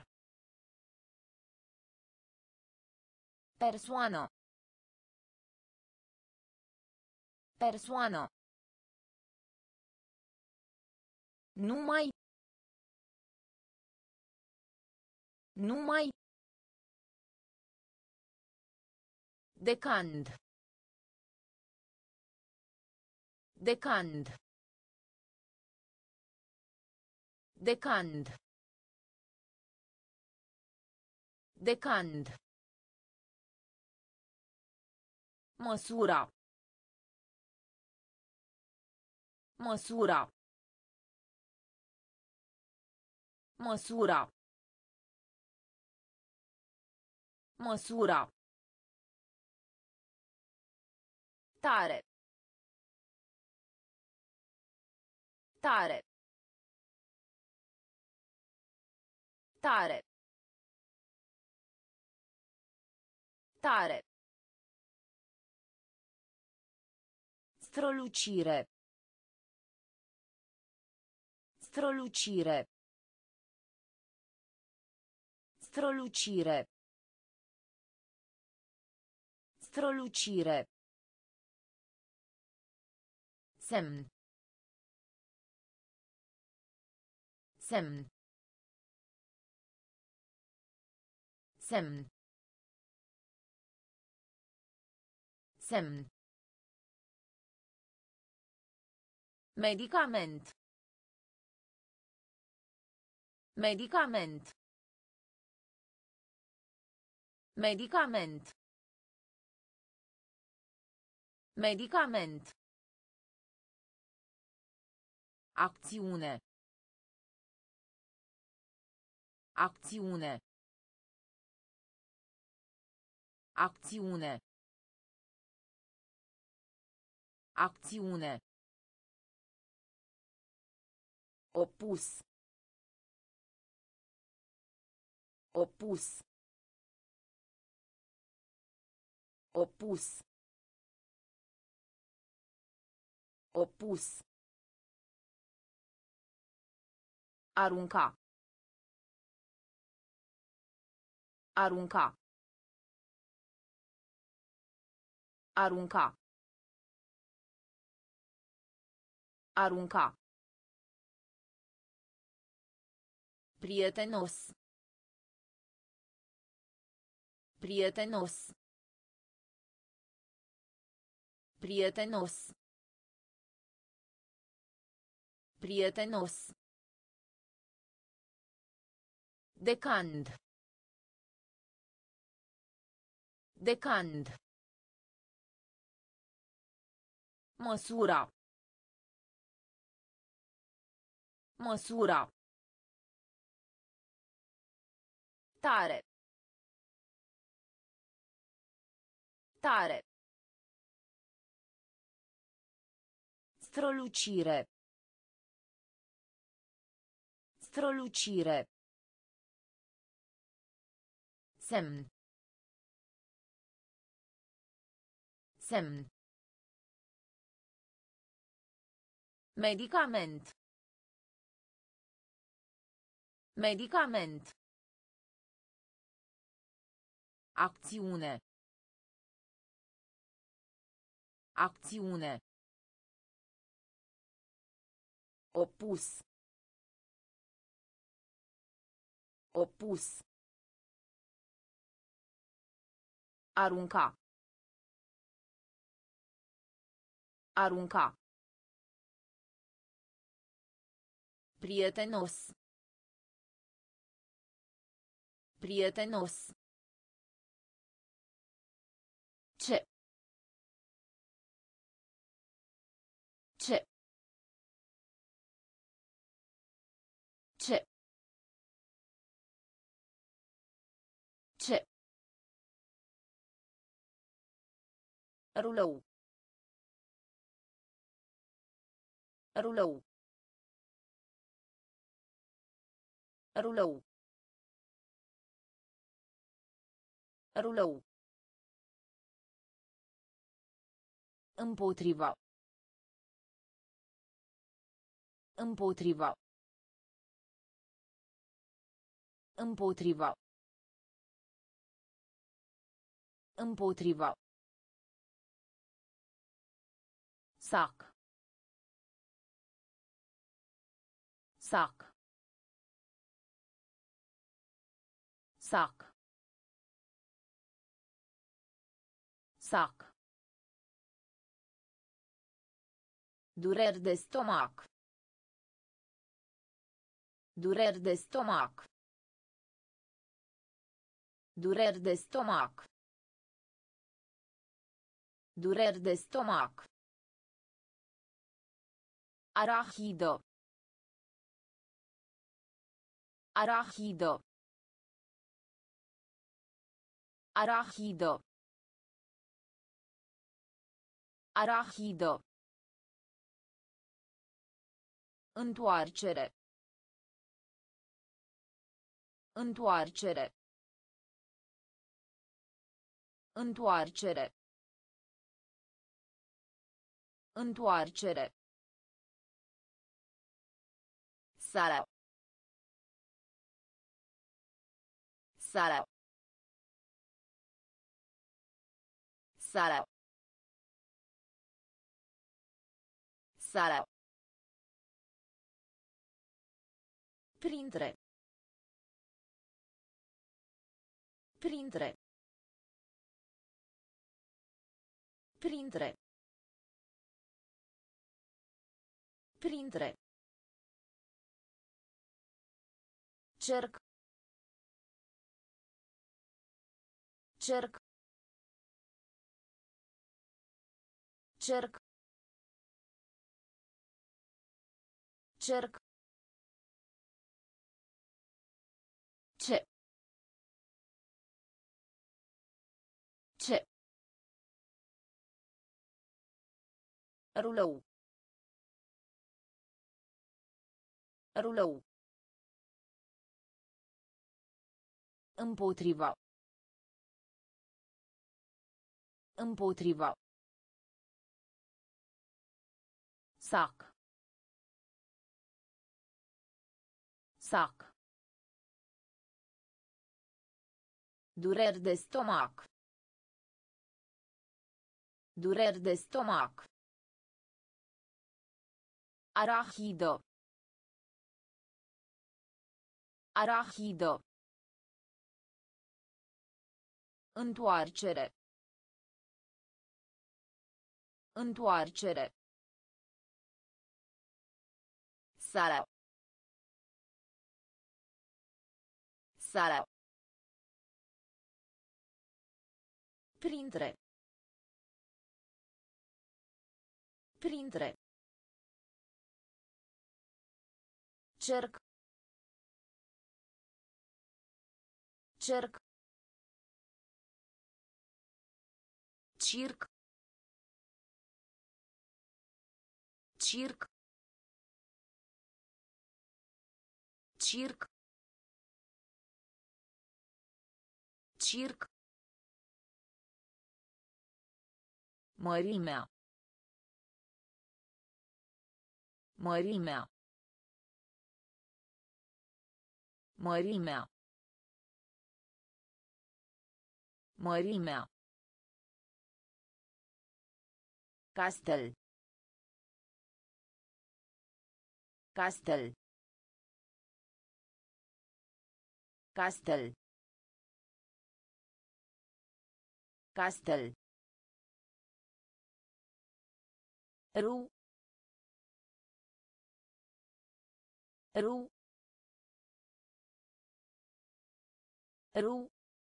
Persoană. Persoană. Numai. Numai. Decand. Decand. Decand. Decand. Măsura. Măsura. Măsura. Măsura. Tare. Tare. Tare. Tare. Strălucire. Strălucire. Strălucire. Strălucire. Semn. Semn. Semn. Semn. Medicament. Medicament. Medicament. Medicament. Acțiune. Acțiune. Acțiune. Acțiune. Opus. Opus. Opus. Opus. Arunca. Arunca. Arunca. Arunca. Prietenos. Prietenos. Prietenos. Prietenos. Decand. Decand. Măsura. Măsura. Tare. Tare. Strălucire. Strălucire. Semn. Semn. Medicament. Medicament. Acțiune. Acțiune. Opus. Opus. Arunca. Arunca. Prietenos. Prietenos. Ce. Ce. Ce. Ce. Rulou. Rulou. Rulou. Rulou. Împotriva. Împotriva. Împotriva. Împotriva. Sac. Sac. Sac. Sac. Dureri de stomac. Dureri de stomac. Dureri de stomac. Dureri de stomac. Arahido. Arahido. Arahido. Arahido. Întoarcere. Întoarcere. Întoarcere. Întoarcere. Sara. Sara. Sara. Sara. Printre. Printre. Printre. Printre. Cerc. Cerc. Cerc. Cerc. Ce. Ce. Rulou. Rulou. Împotriva. Împotriva. Sac. Sac. Dureri de stomac. Dureri de stomac. Arahido. Arahido. Întoarcere. Întoarcere. Sara. Sara. Printre. Printre. Cerc. Cerc. Circ. Circ. Circ. Circ. Mărimea. Mărimea. Mărimea. Mărimea. Castel. Castel. Castel. Castel. Ru. Ru. Ru.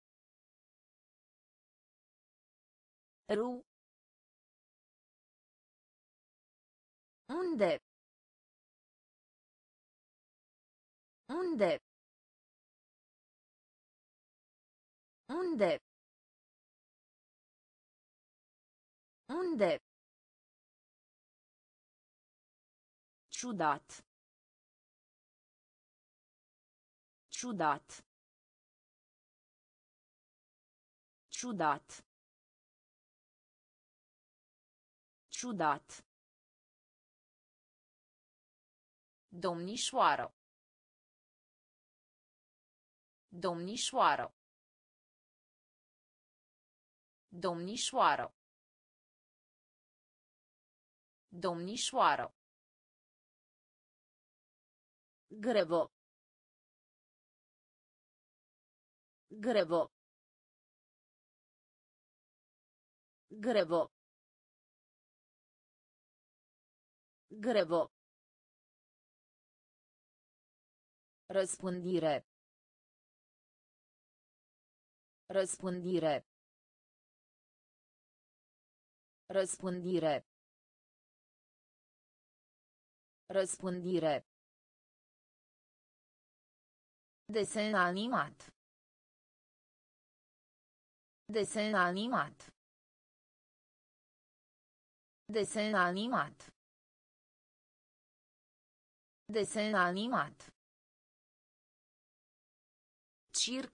Ru. Unde? Unde? Unde? Unde? Ciudat. Ciudat. Ciudat. Ciudat. Domnișoară. Domnișoară. Domnișoară. Domnișoară. Grevo. Grevo. Grevo. Grevo. Răspândire. Răspândire. Răspândire. Răspândire. Desen animat. Desen animat. Desen animat. Desen animat. Circ.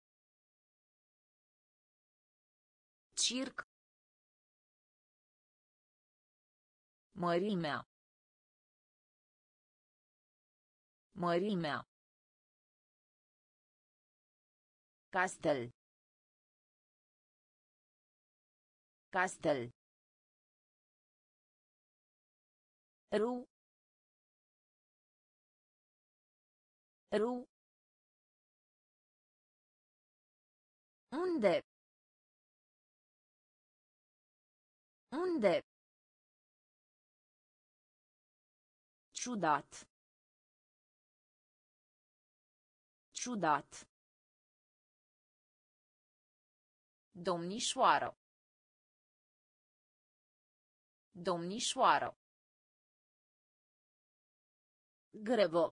Circ. Mărimea. Mărimea. Castel. Castel. Ru. Ru. Unde? Unde? Ciudat. Ciudat. Domnișoară. Domnișoară. Grevo.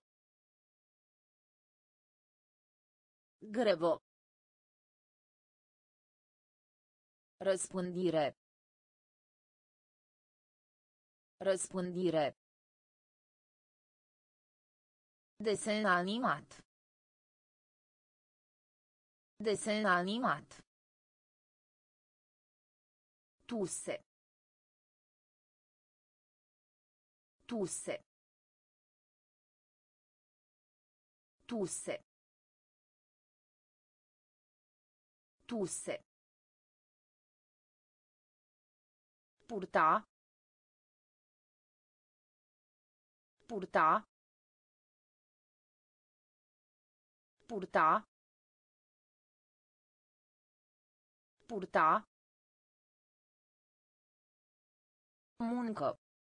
Grevo. Răspândire. Răspândire. Desen animat. Desen animat. Tuse. Tuse. Tuse. Tuse. Purta. Purta. Purta. Purta. Muncă.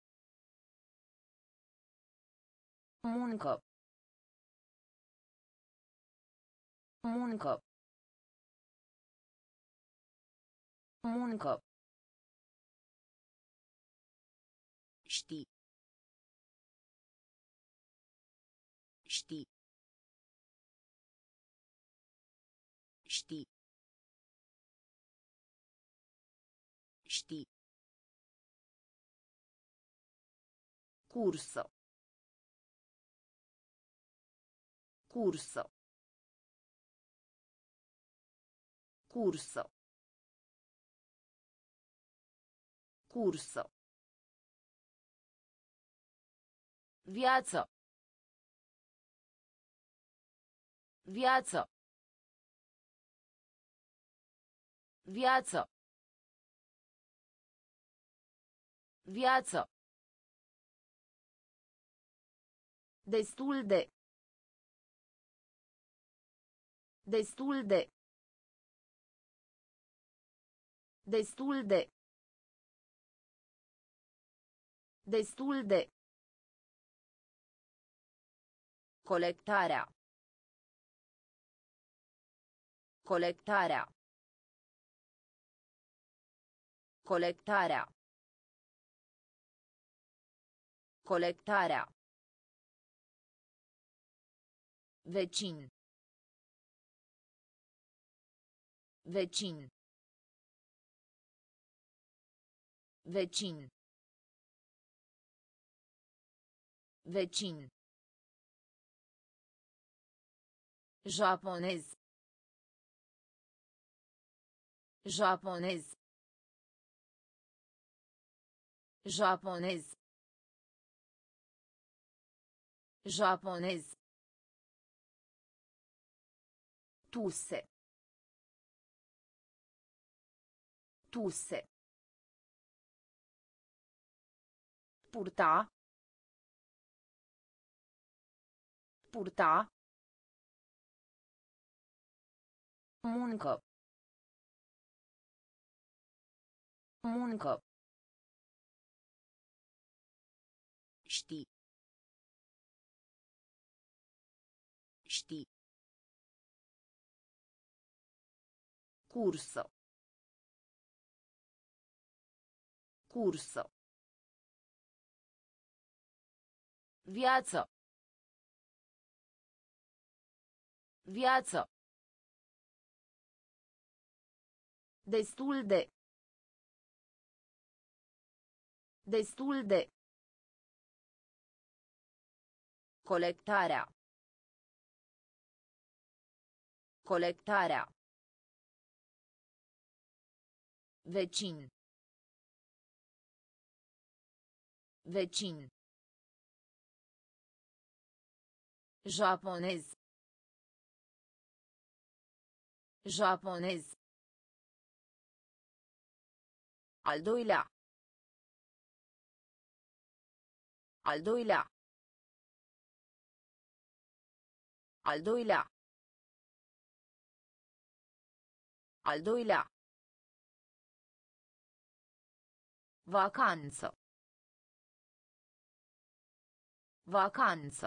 Muncă. Muncă. Muncă. Știi. Știi. Știi. Cursă. Cursă. Cursă. Cursă. Viață. Viață. Viață. Viață. Destul de. Destul de. Destul de. Destul de. Colectarea. Colectarea. Colectarea. Colectarea. Vecin. Vecin. Vecin. Vecin. Japonez. Japonez. Japonez. Japonez. Tuse. Tuse. Purta. Purta. Muncă. Muncă. Știi. Știi. Cursă. Cursă. Viață. Viață. Destul de. Destul de. Colectarea. Colectarea. Vecin. Vecin. Japonez. Japonez. Al doilea. Al doilea. Al doilea. Al doilea. Vacanță. Vacanță.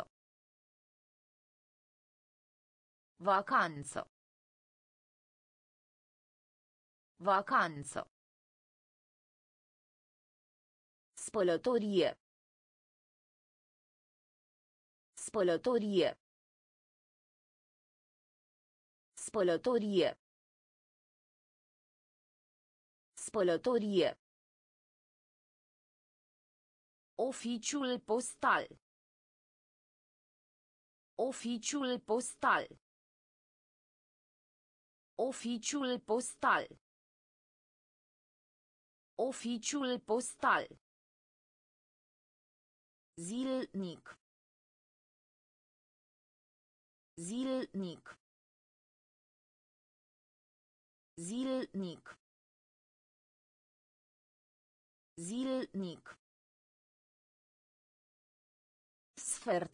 Vacanță. Vacanță. Spălătorie. Spălătorie. Spălătorie. Spălătorie. Oficiul postal. Oficiul postal. Oficiul postal. Oficiul postal. Zilnic. Zilnic. Zilnic. Zilnic. Sfert.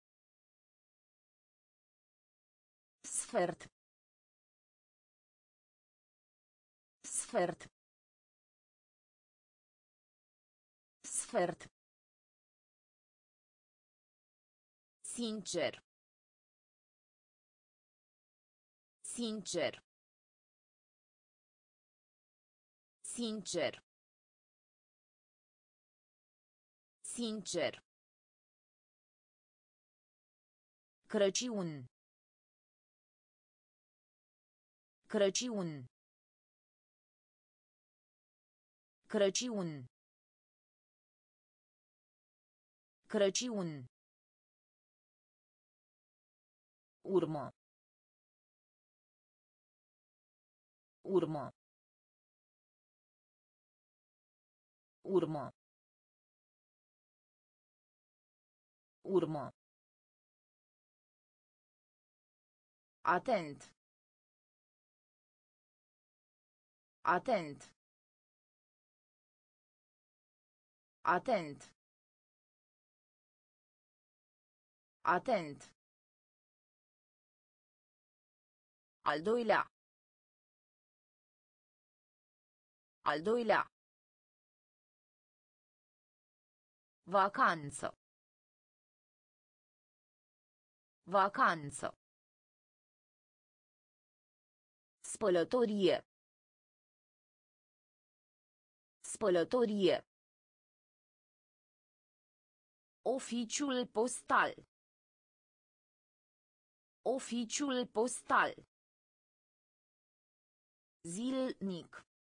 Sfert. Sfert. Sfert. Sincer. Sincer. Sincer. Sincer. Crăciun. Crăciun. Crăciun. Crăciun. Urmă. Urmă. Urmă. Urmă. Atent. Atent. Atent. Atent. Al doilea. Al doilea. Vacanță. Vacanță. Spălătorie. Spălătorie. Oficiul postal. Oficiul postal. Zilnic.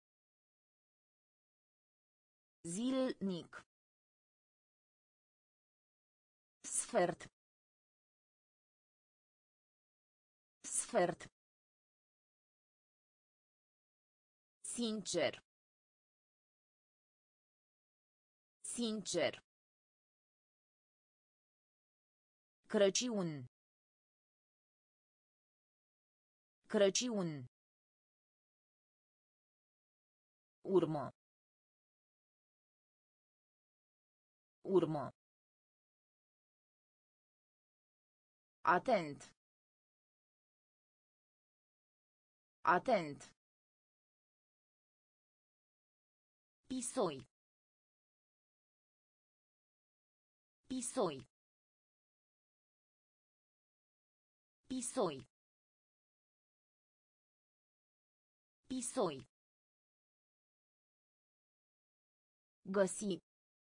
Zilnic. Sfert. Sfert. Sincer. Sincer. Crăciun. Crăciun. Urmă. Urmă. Atent. Atent. Pisoi. Pisoi. Pisoi. Pisoi. Găsi.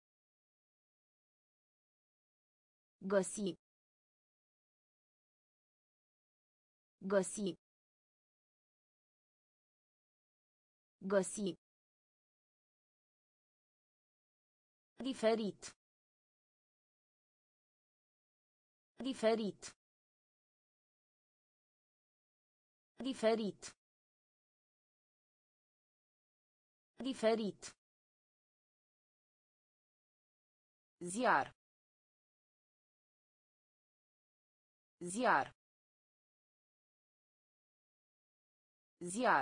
Găsi. Găsi. Găsi. Diferit. Diferit. Diferit. Diferit. Ziar. Ziar. Ziar.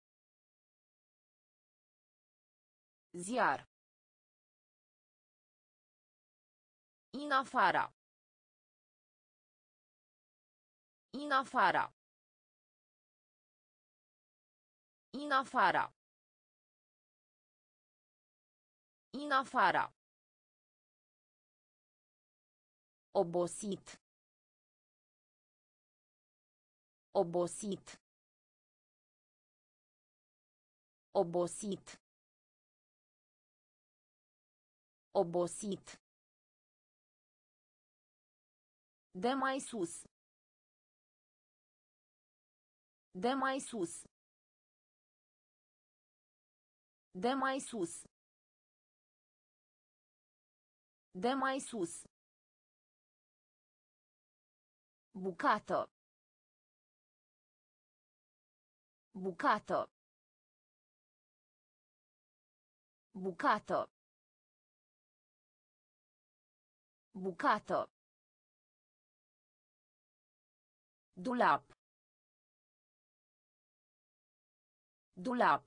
Ziar. In afara. In afara. In afara. In afara. Obosit. Obosit. Obosit. Obosit. De mai sus. De mai sus. De mai sus. De mai sus. Bucată. Bucată. Bucată. Bucată. Dulap. Dulap.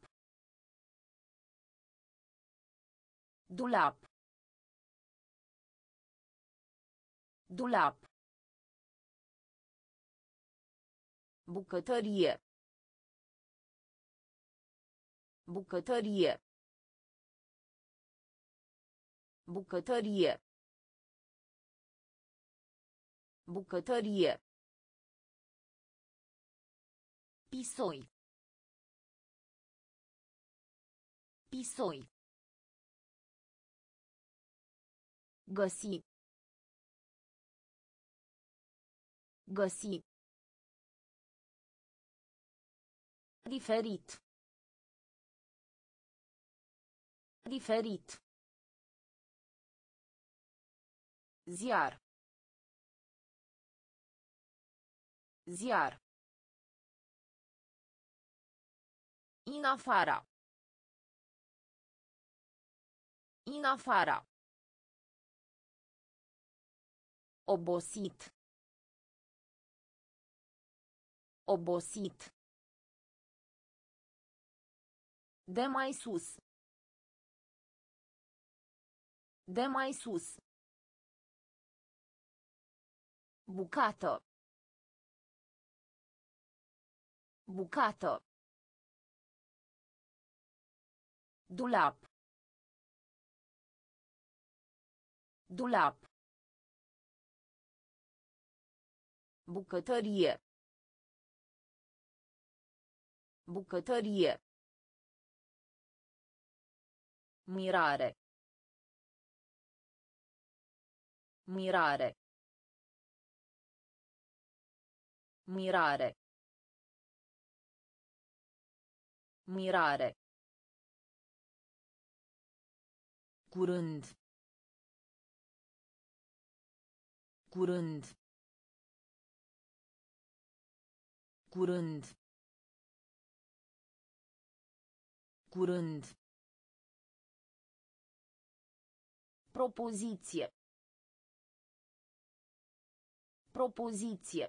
Dulap. Dulap. Bucătărie. Bucătărie. Bucătărie. Bucătărie. Pisoi. Pisoi. Găsi. Găsi. Diferit. Diferit. Ziar. Ziar. In afara. In afara. Obosit. Obosit. De mai sus. De mai sus. Bucată. Bucată. Dulap. Dulap. Bucătărie. Bucătărie. Mirare. Mirare. Mirare. Mirare. Curând. Curând. Curând. Curând. Propoziție. Propoziție.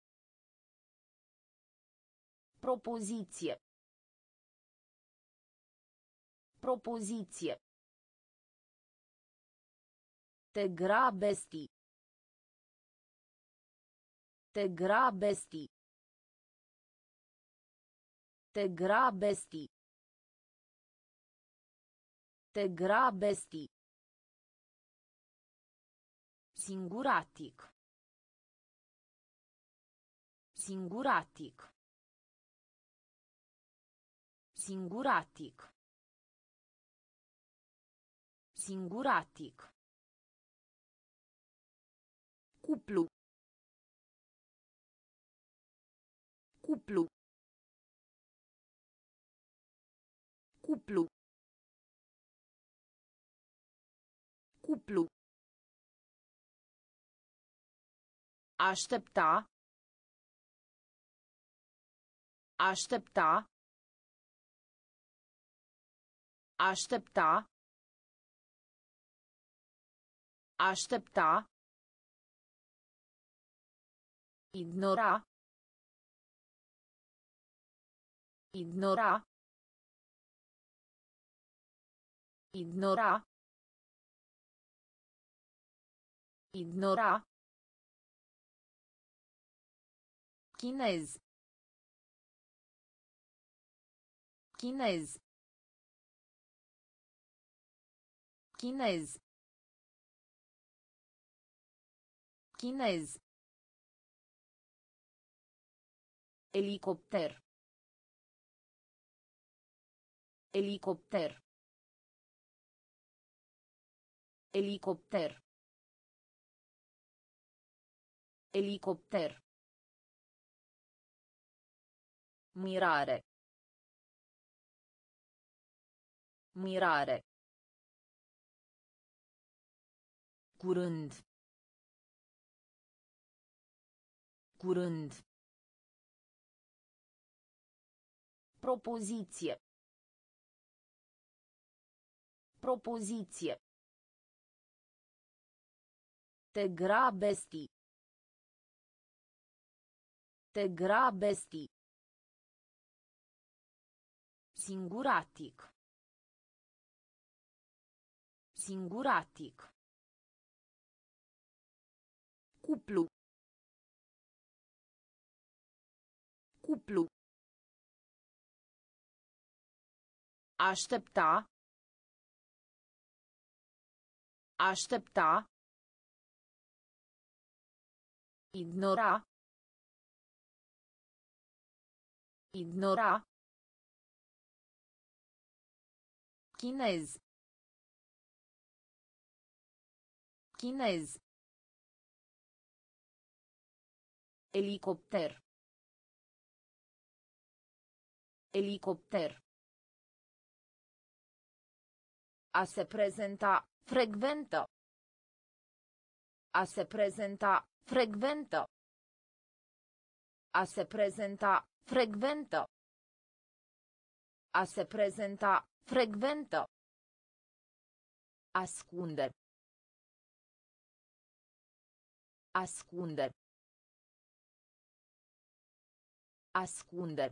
Propoziție. Propoziție. Te grabesti. Te grabesti. Te grabesti. Te grabesti. Singuratic. Singuratic. Singuratic. Singuratic. Cuplu. Cuplu. Cuplu. Cuplu. Aștepta. Aștepta. Aștepta. Aștepta. Ignora. Ignora. Ignora. Ignora. Chinez. Chinez. Chinez. Chinez. Elicopter. Elicopter. Elicopter. Elicopter. Mirare. Mirare. Curând. Curând. Propoziție. Propoziție. Te grabesti. Te grabesti. Singuratic. Singuratic. Cuplu. Cuplu. Aștepta. Aștepta. Ignora. Ignora. Chinez. Chinez. Elicopter. Elicopter. A se prezenta. Frecventă. A se prezenta, frecventă. A se prezenta, frecventă. A se prezenta, frecventă. Ascunde. Ascunde. Ascunde.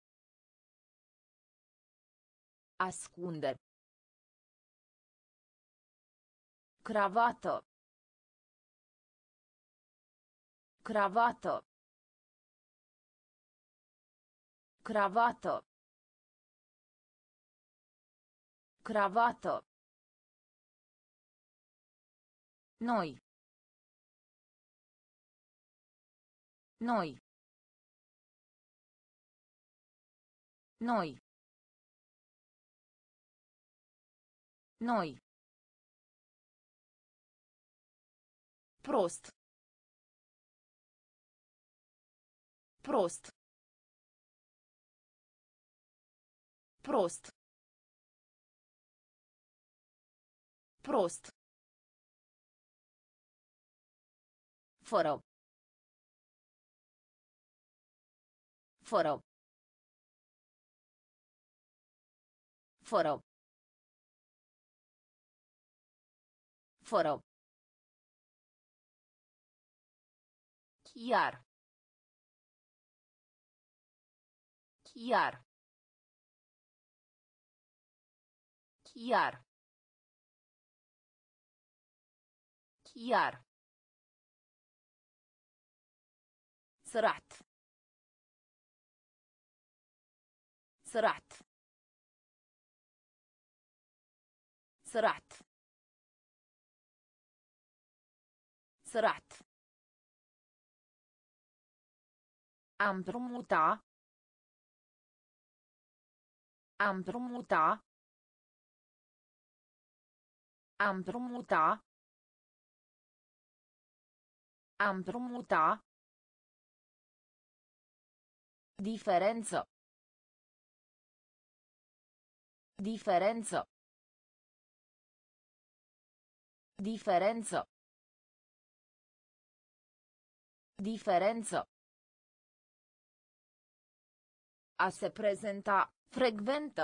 Ascunde. Cravată. Cravată. Cravată. Cravată. Noi. Noi. Noi. Noi. Prost. Prost. Prost. Prost. Fără. Fără. Fără. Fără. Chiar. Chiar. Chiar. Chiar. Sărat. Sărat. Sărat. Sărat. Am împrumuta. Am împrumuta. Am împrumuta. Am împrumuta. Diferență. Diferență. Diferență. Diferență. A se prezenta, frecventă.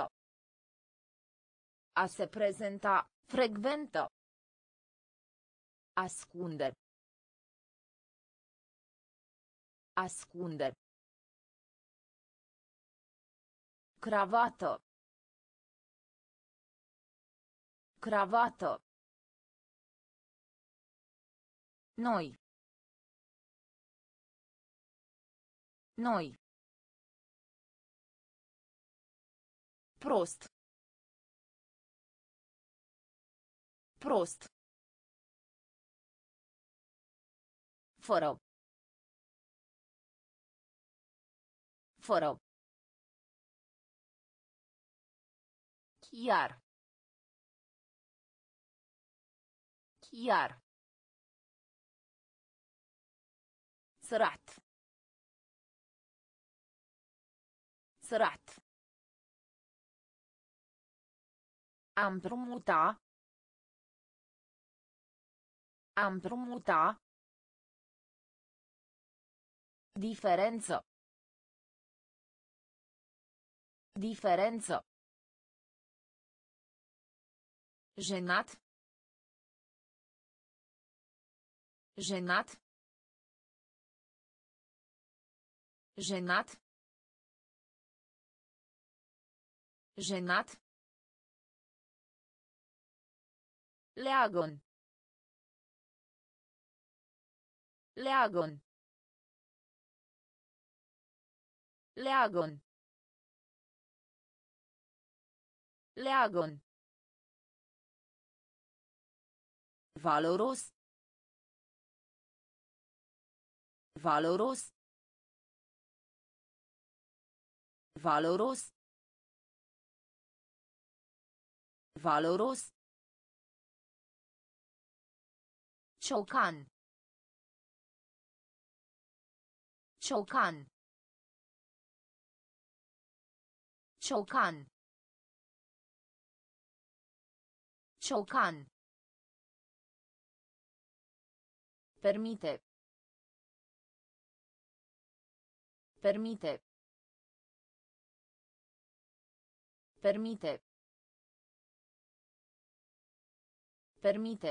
A se prezenta, frecventă. Ascunde. Ascunde. Cravată. Cravată. Noi. Noi. Prost. Prost. Fără. Fără. Chiar. Chiar. Sărat. Sărat. Am împrumuta. Am împrumuta. Diferență. Diferență. Jenat. Jenat. Jenat. Jenat. Leagon. Leagon. Leagon. Leagon. Valoros. Valoros. Valoros. Valoros. Ciocan. Ciocan. Ciocan. Ciocan. Permite. Permite. Permite. Permite.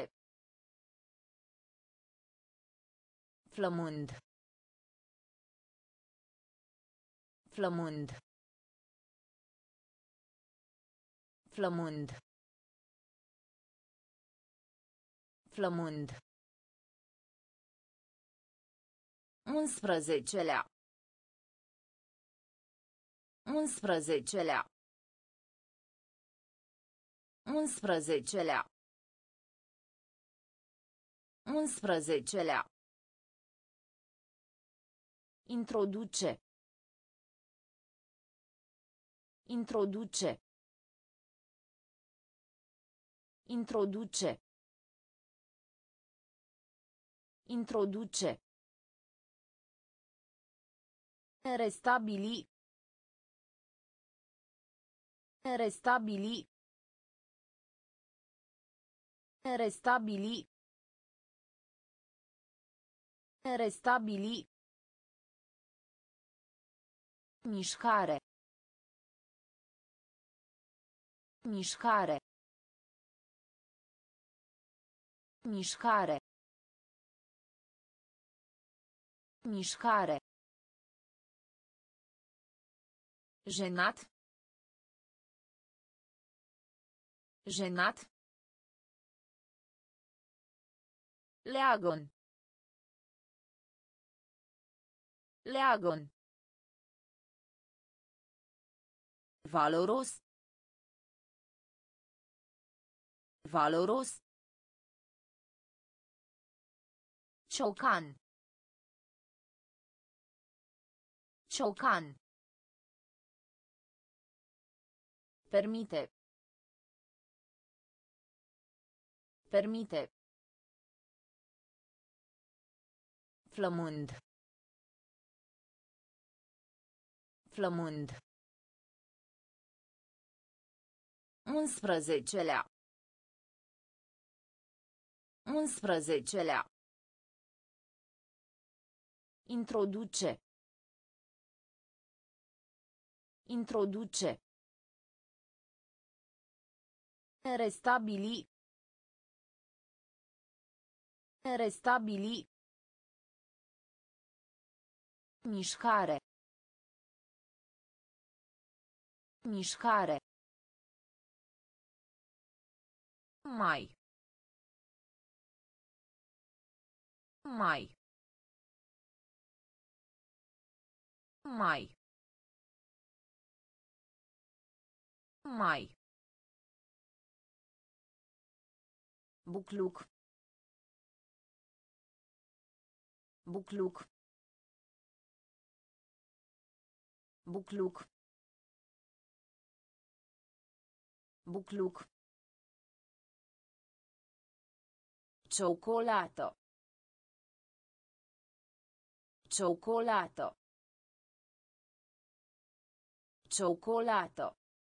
Flămând. Flămând. Flămând. Flămând. 11-lea. 11-lea. 11-lea. 11-lea. Introduce. Introduce. Introduce. Introduce. Restabili. Restabili. Restabili. Restabili. Mișcare. Mișcare. Mișcare. Mișcare. Jenat. Jenat. Leagon. Leagon. Valoros. Valoros. Ciocan. Ciocan. Permite. Permite. Flămând. Flămând. 11-lea. 11-lea. Introduce. Introduce. Restabili. Restabili. Mișcare. Mișcare. Mai. Mai. Mai. Mai. Bucluc. Bucluc. Bucluc. Bucluc. Cioccolato. Cioccolato. Cioccolato.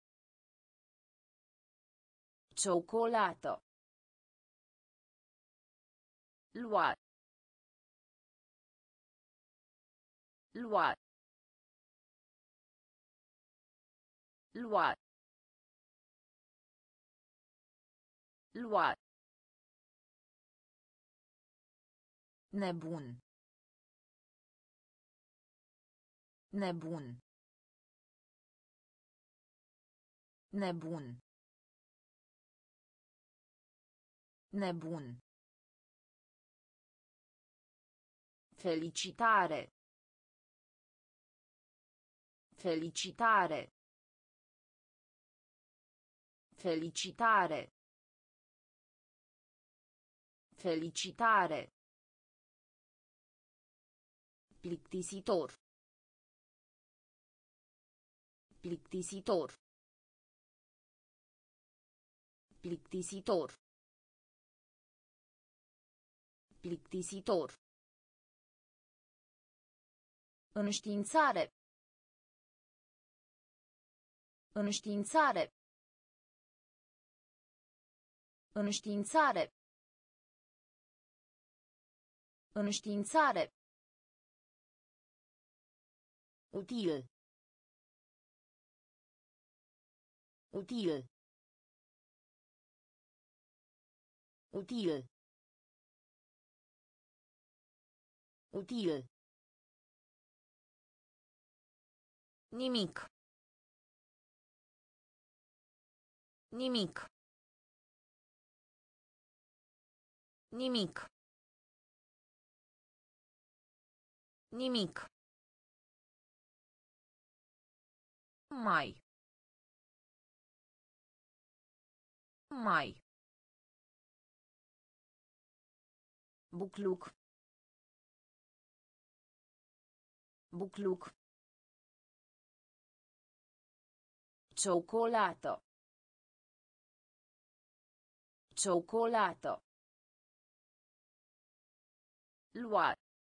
Cioccolato. Lua. Lua. Lua. Lua. Nebun. Nebun. Nebun. Nebun. Felicitare. Felicitare. Felicitare. Felicitare. Plictisitor. Plictisitor. Plictisitor. Plictisitor. Înștiințare. Înștiințare. Înștiințare. Înștiințare. Util. Util. Util. Util. Nimic. Nimic. Nimic. Nimic. Mai. Mai. Bucluc. Bucluc. Ciocolată. Ciocolată. Lua.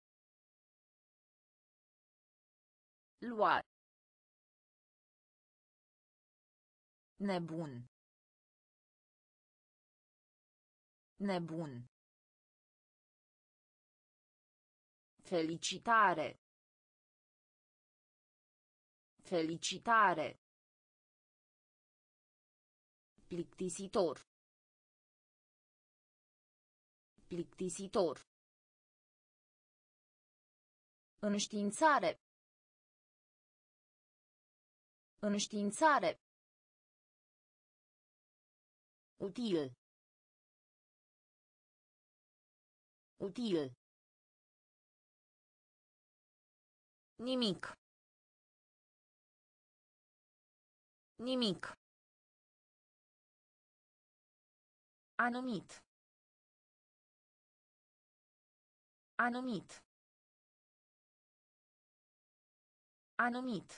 Lua. Nebun. Nebun. Felicitare. Felicitare. Plictisitor. Plictisitor. Înștiințare. Înștiințare. Util. Util. Nimic. Nimic. Anumit. Anumit. Anumit.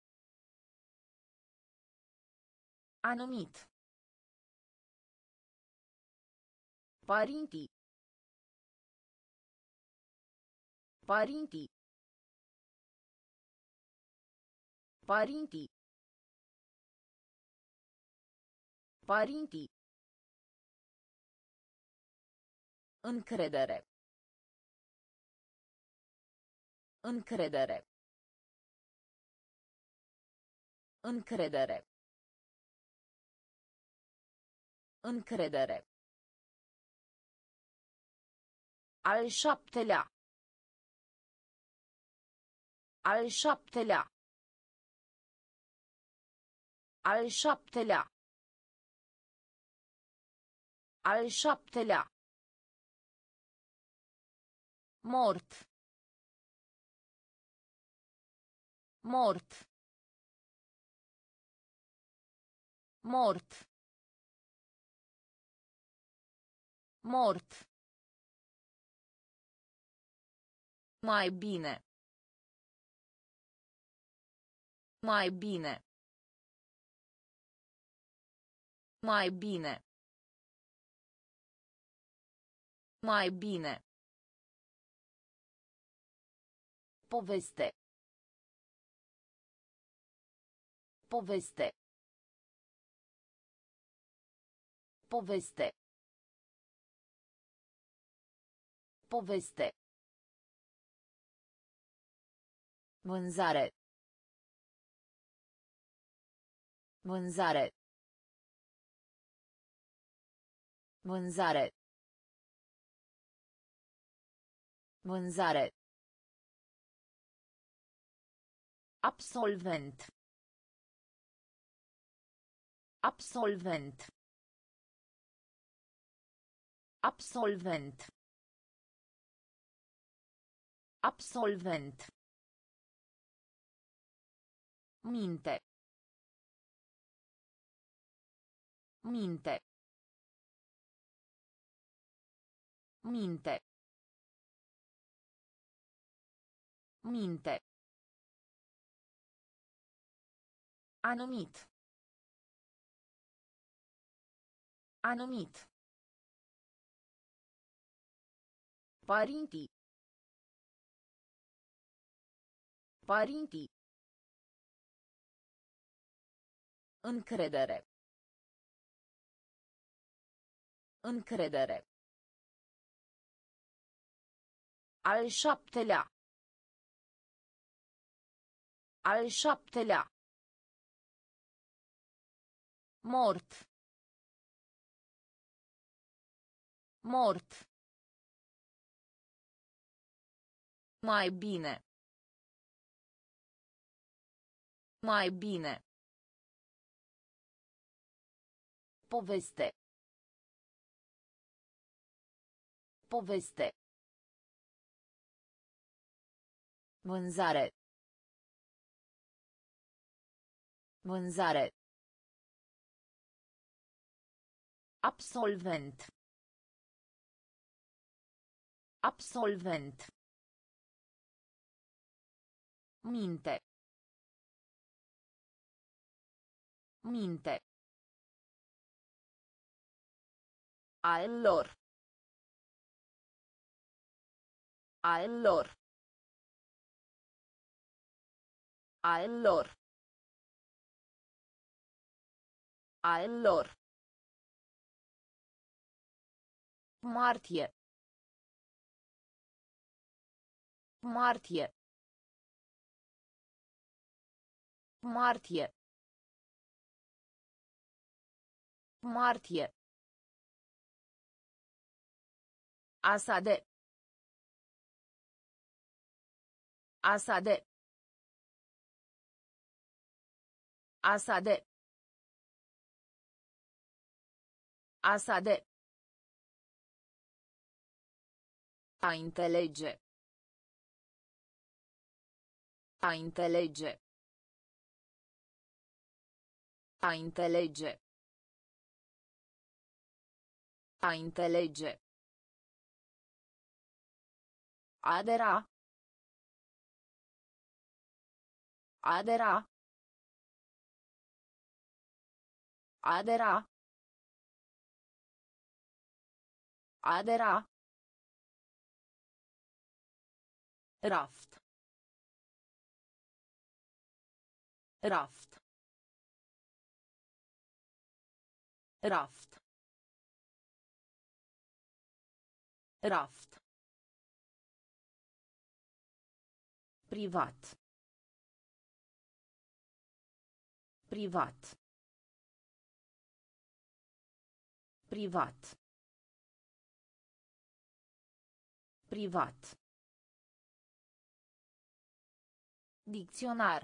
Anumit. Părinții. Părinții. Părinții. Părinții. Încredere. Încredere. Încredere. Încredere. Al șaptelea. Al șaptelea. Al șaptelea. Al șaptelea. Mort. Mort. Mort. Mort. Mai bine. Mai bine. Mai bine. Mai bine. Poveste. Poveste. Poveste. Poveste. Vânzare. Vânzare. Vânzare. Vânzare. Absolvent. Absolvent. Absolvent. Absolvent. Minte. Minte. Minte. Minte. Anumit. Anumit. Părinții. Părinții. Încredere. Încredere. Al șaptelea. Al șaptelea. Mort. Mort. Mai bine. Mai bine. Poveste. Poveste. Vânzare. Vânzare. Absolvent. Absolvent. Minte. Minte. A lor. A lor. A lor. A lor. Martie. Martie. Martie. Martie. Asade. Asade. Asade. Asade. A înțelege. A înțelege. A înțelege. A înțelege. Adera. Adera. Adera. Adera. Raft. Raft. Raft. Raft. Privat. Privat. Privat. Privat. Dicționar.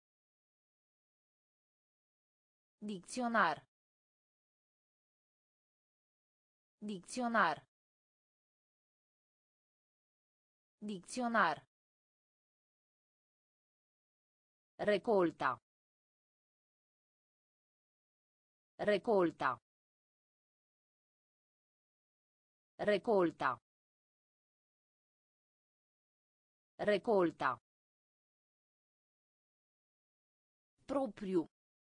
Dicționar. Dicționar. Dicționar. Recolta. Recolta. Recolta. Recolta. Propriu.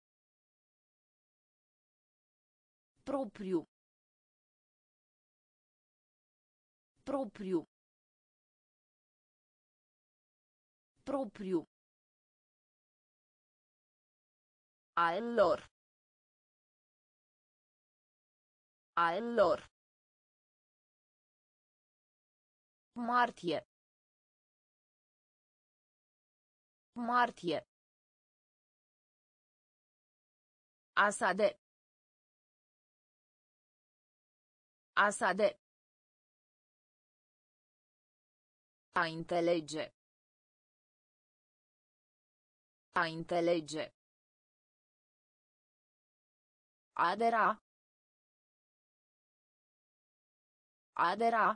Propriu. Propriu. Propriu. A lor. A lor. Martie. Martie. Asade. Asade. A înțelege. A înțelege. Adera. Adera.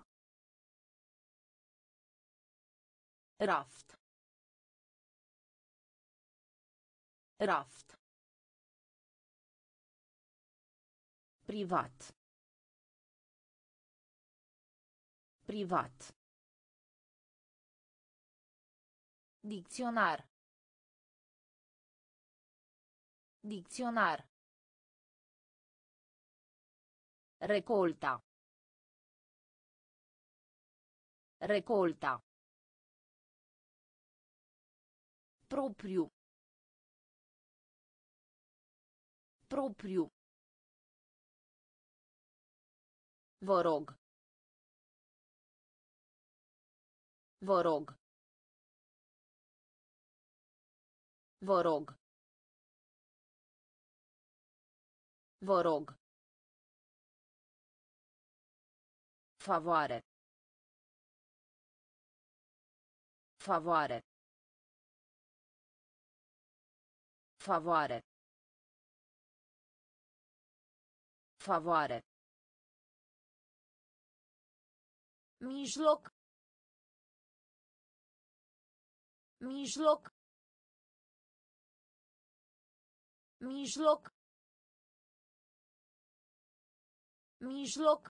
Raft. Raft. Privat. Privat. Dicționar. Dicționar. Recolta. Recolta. Propriu. Propriu. Vă rog. Vă rog. Vă rog. Vă rog. Favoare. Favoare. Favoare. Favoare. Mijloc. Mijloc. Mijloc. Mijloc.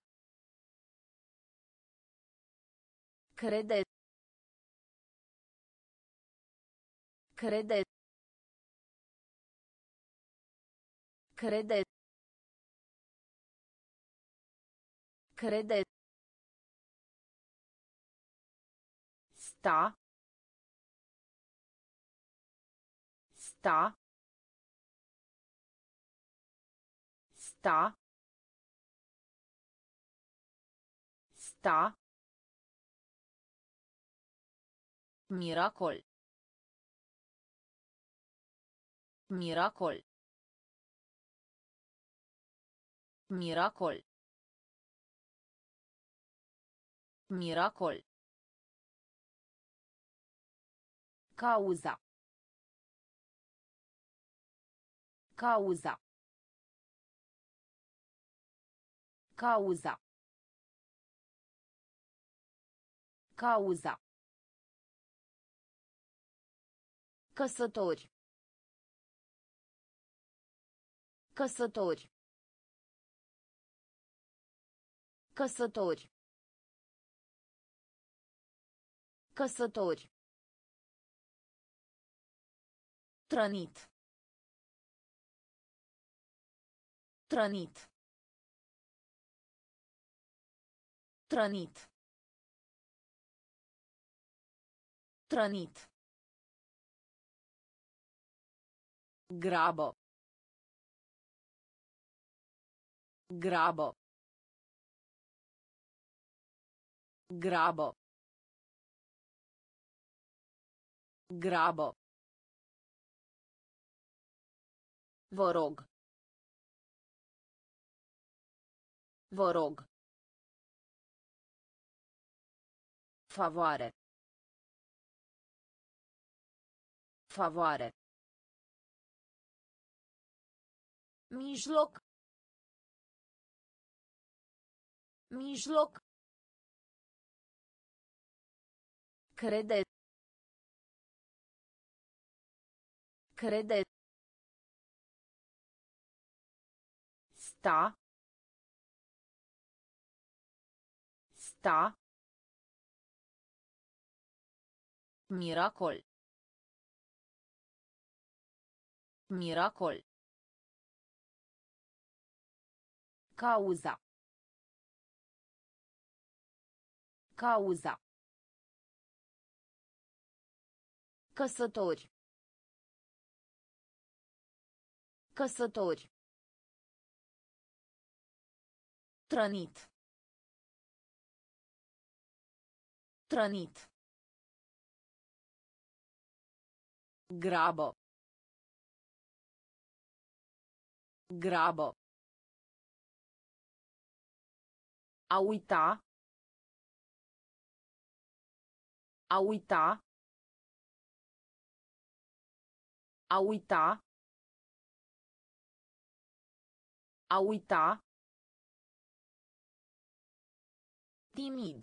Crede. Crede. Crede. Crede. Sta. Sta. Sta. Sta. Miracol. Miracol. Miracol. Miracol. Cauza. Cauza. Cauza. Cauza. Căsători. Căsători. Căsători. Căsători. Trănit. Trănit. Trănit. Trănit. Grabă. Grabă. Grabă. Grabă. Vă rog. Vă rog. Favoare. Favoare. Mijloc. Mijloc. Crede. Crede. Sta. Sta. Miracol. Miracol. Cauza. Cauza. Căsători. Căsători. Trănit. Trănit. Grabă. Grabă. A uita. A uita. A uita. A uita. Timid.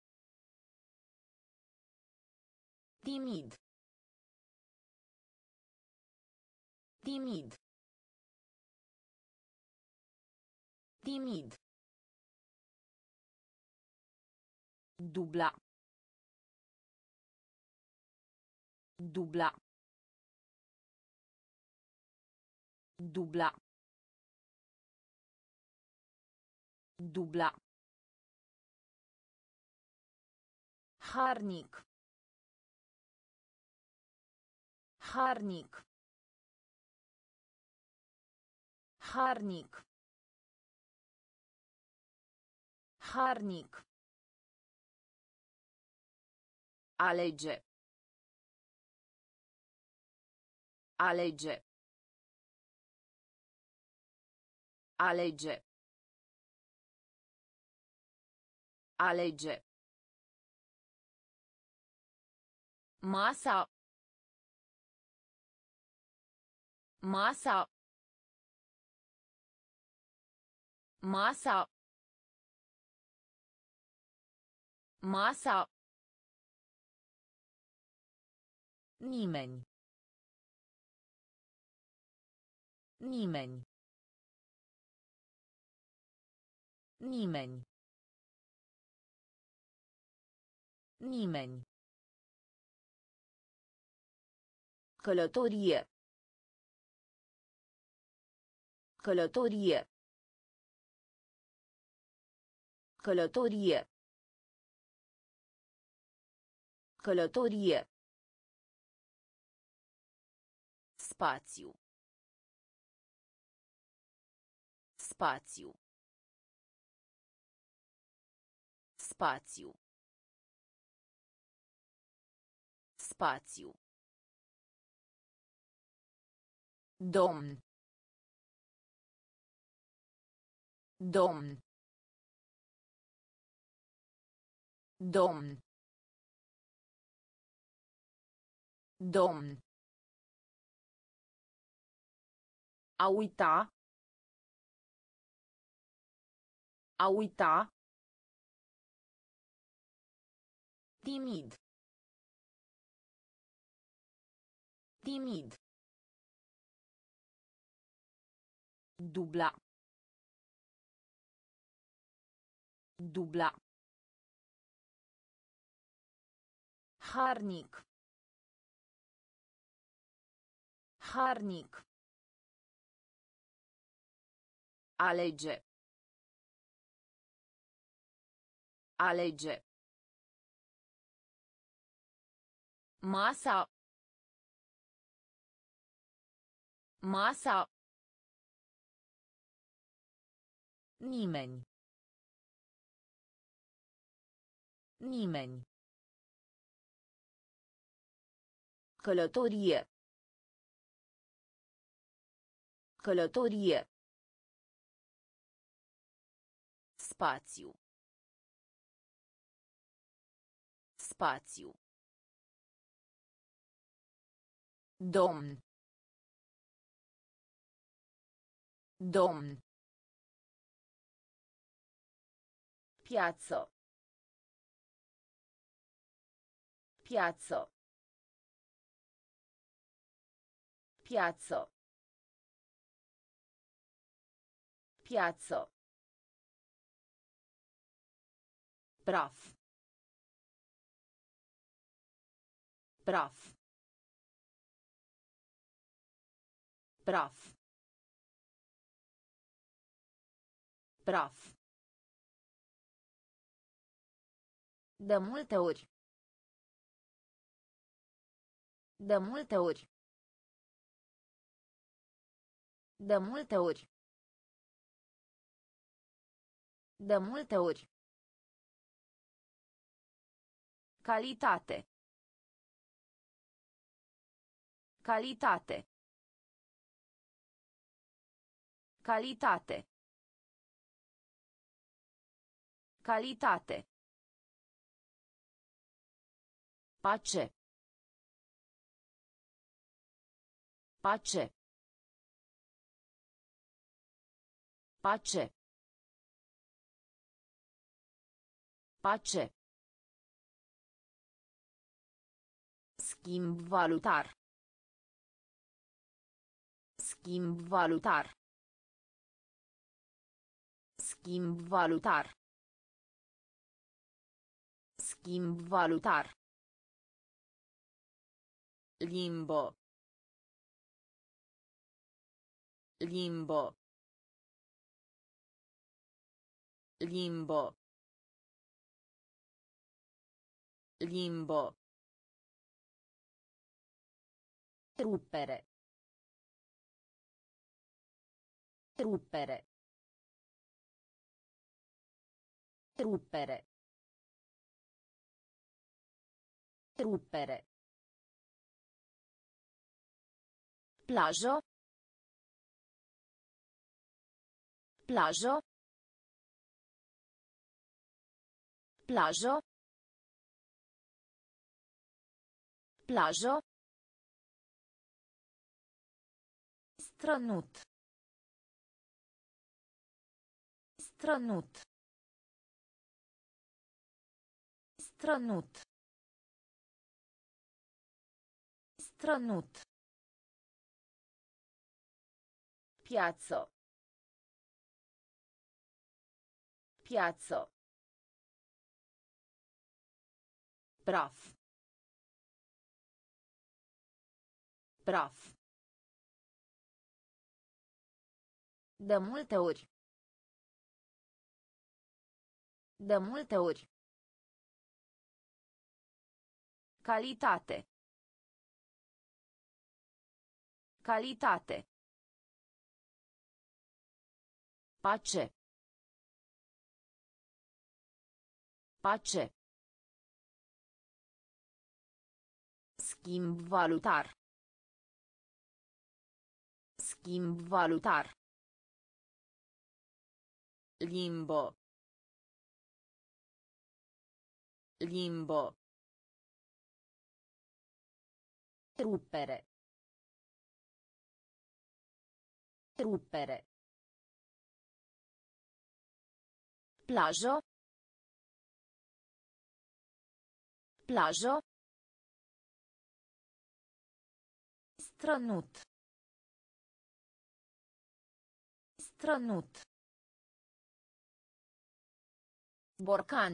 Timid. Timid. Timid. Dubla. Dubla. Dubla. Dubla. Harnic. Harnic. Harnic. Harnic. Alege. Alege. Alege. Alege. Masa. Masa. Masa. Masa. Nimeni. Nimeni. Nimeni. Nimeni. Călătorie. Călătorie. Călătorie. Călătorie. Spațiu. Spațiu. Spațiu. Spațiu. Domn. Domn. Domn. Domn. A uita. A uita. Timid. Timid. Dubla. Dubla. Harnic. Harnic. Alege. Alege. Masa. Masa. Nimeni. Nimeni. Călătorie. Călătorie. Spațiu. Spațiu. Domn. Domn. Piață. Piață. Piață. Piață. Praf. Praf. Praf. Praf. De multe ori. De multe ori. De multe ori. De multe ori. Calitate. Calitate. Calitate. Calitate. Pace. Pace. Pace. Pace. Schimb valutar. Schimb valutar. Schimb valutar. Schimb valutar. Limbo. Limbo. Limbo. Limbo. Ruppere. Ruppere. Ruppere. Rupere. Plajă. Plajă. Plajă. Plajă. Strănut. Strănut. Strănut. Strănut. Piață. Piață. Praf. Praf. De multe ori. De multe ori. Calitate. Calitate. Pace. Pace. Schimb valutar. Schimb valutar. Limbo. Limbo. Rupere. Rupere. Plajă. Plajă. Strănut. Strănut. Borcan.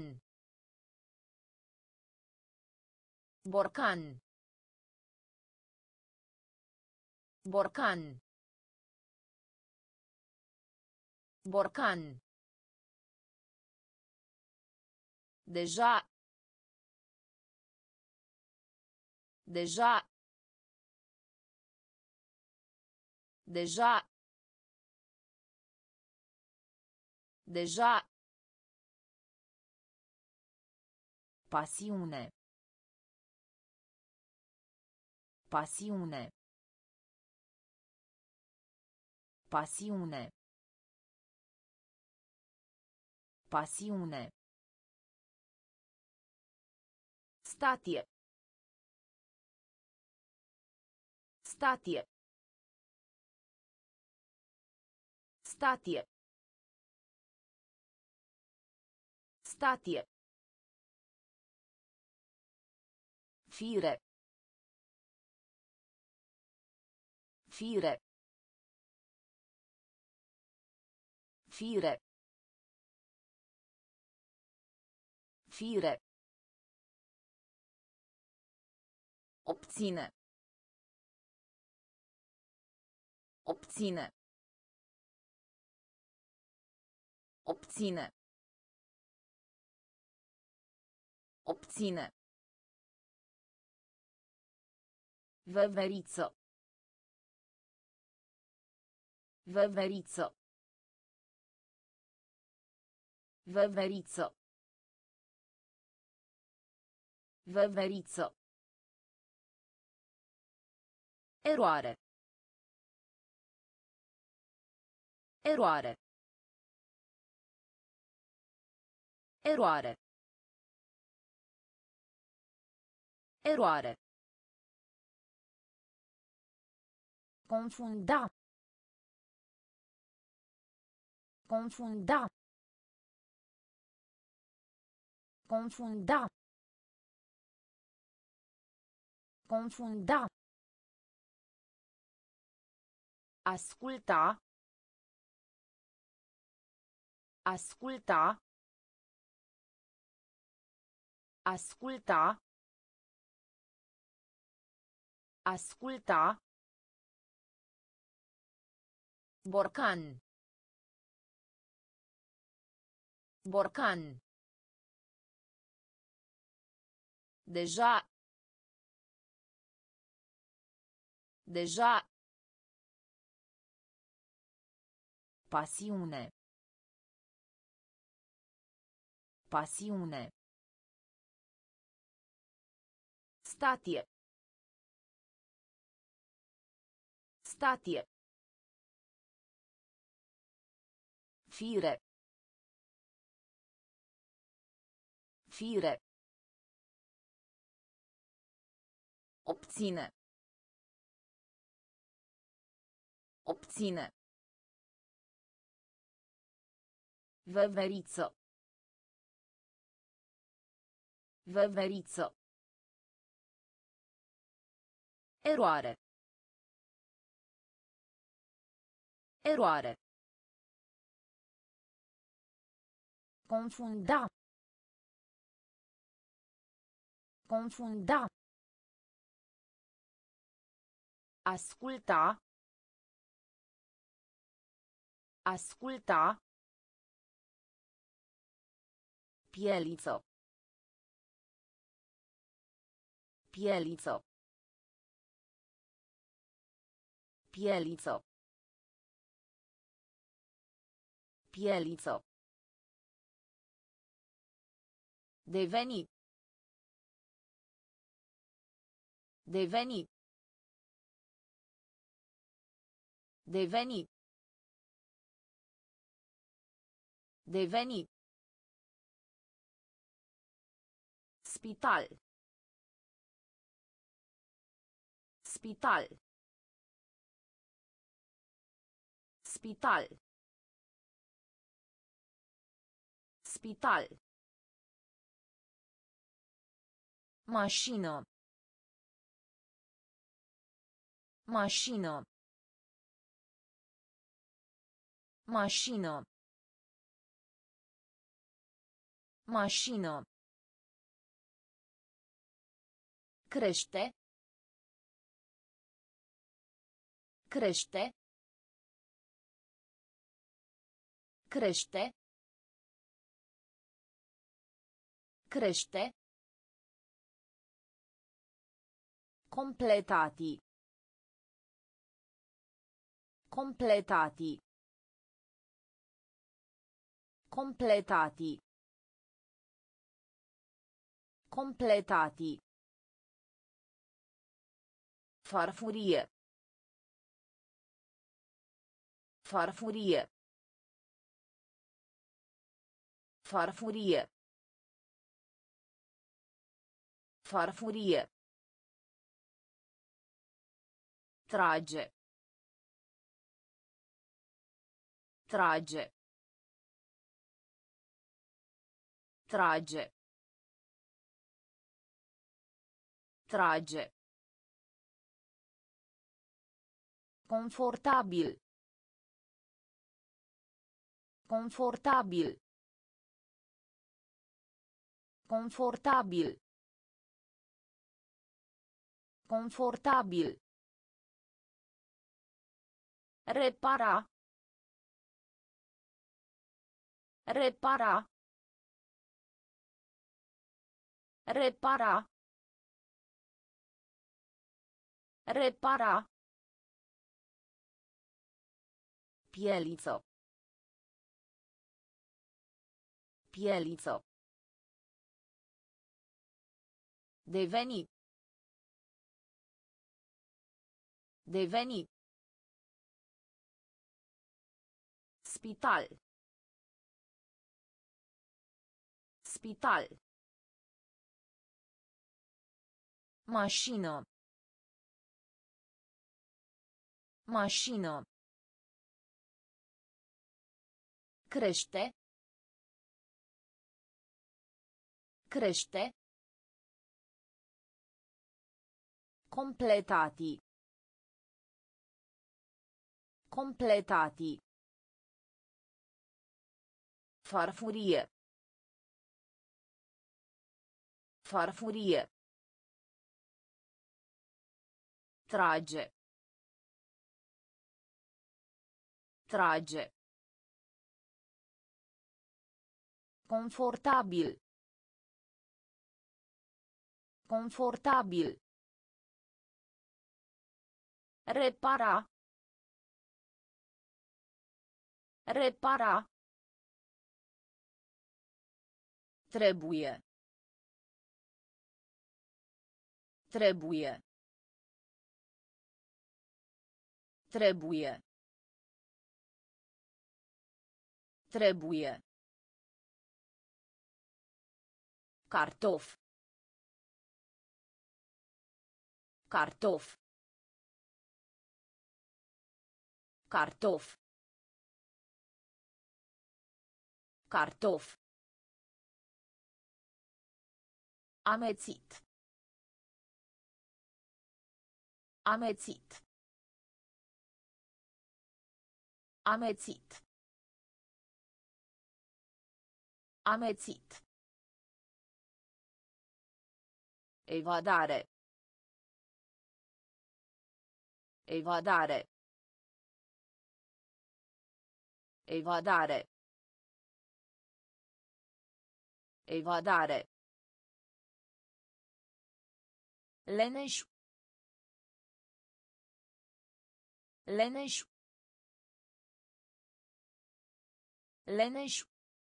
Borcan. Borcan. Borcan. Deja. Deja. Deja. Deja. Pasiune. Pasiune. Pasiune. Pasiune. Statie. Statie. Statie. Statie. Fire. Fire. Fire. Fire. Obține. Obține. Obține. Obține. Veveriță. Veveriță. Veveriță. Veveriță. Eroare. Eroare. Eroare. Eroare. Confunda. Confunda. Confunda. Confunda. Asculta. Asculta. Asculta. Asculta. Borcan. Borcan. Deja. Deja. Pasiune. Pasiune. Statie. Statie. Fire. Fire. Obține. Obține. Veveriță. Veveriță. Eroare. Eroare. Confunda. Confunda. Asculta. Asculta. Pieliță. Pieliță. Pieliță. Pieliță. Deveni. Deveni. Deveni. Deveni. Spital. Spital. Spital. Spital. Mașină. Mașină. Mașină. Mașină. Crește. Crește. Crește. Crește. Completati. Completati. Completati. Completati. Farfurie. Farfurie. Farfurie. Farfurie. Trage. Trage. Trage. Trage. Confortabil. Confortabil. Confortabil. Confortabil. Repara. Repara. Repara. Repara. Pieliță. Pieliță. Deveni. Deveni. Spital. Spital. Mașină. Mașină. Crește. Crește. Completati. Completati. Farfurie. Farfurie. Trage. Trage. Confortabil. Confortabil. Repara. Repara. Trebuie. Trebuie. Trebuie. Trebuie. Cartof. Cartof. Cartof. Cartof. Amețit. Amețit. Amețit. Amețit. Evadare. Evadare. Evadare. Evadare. Leneș. Leneș. Leneș.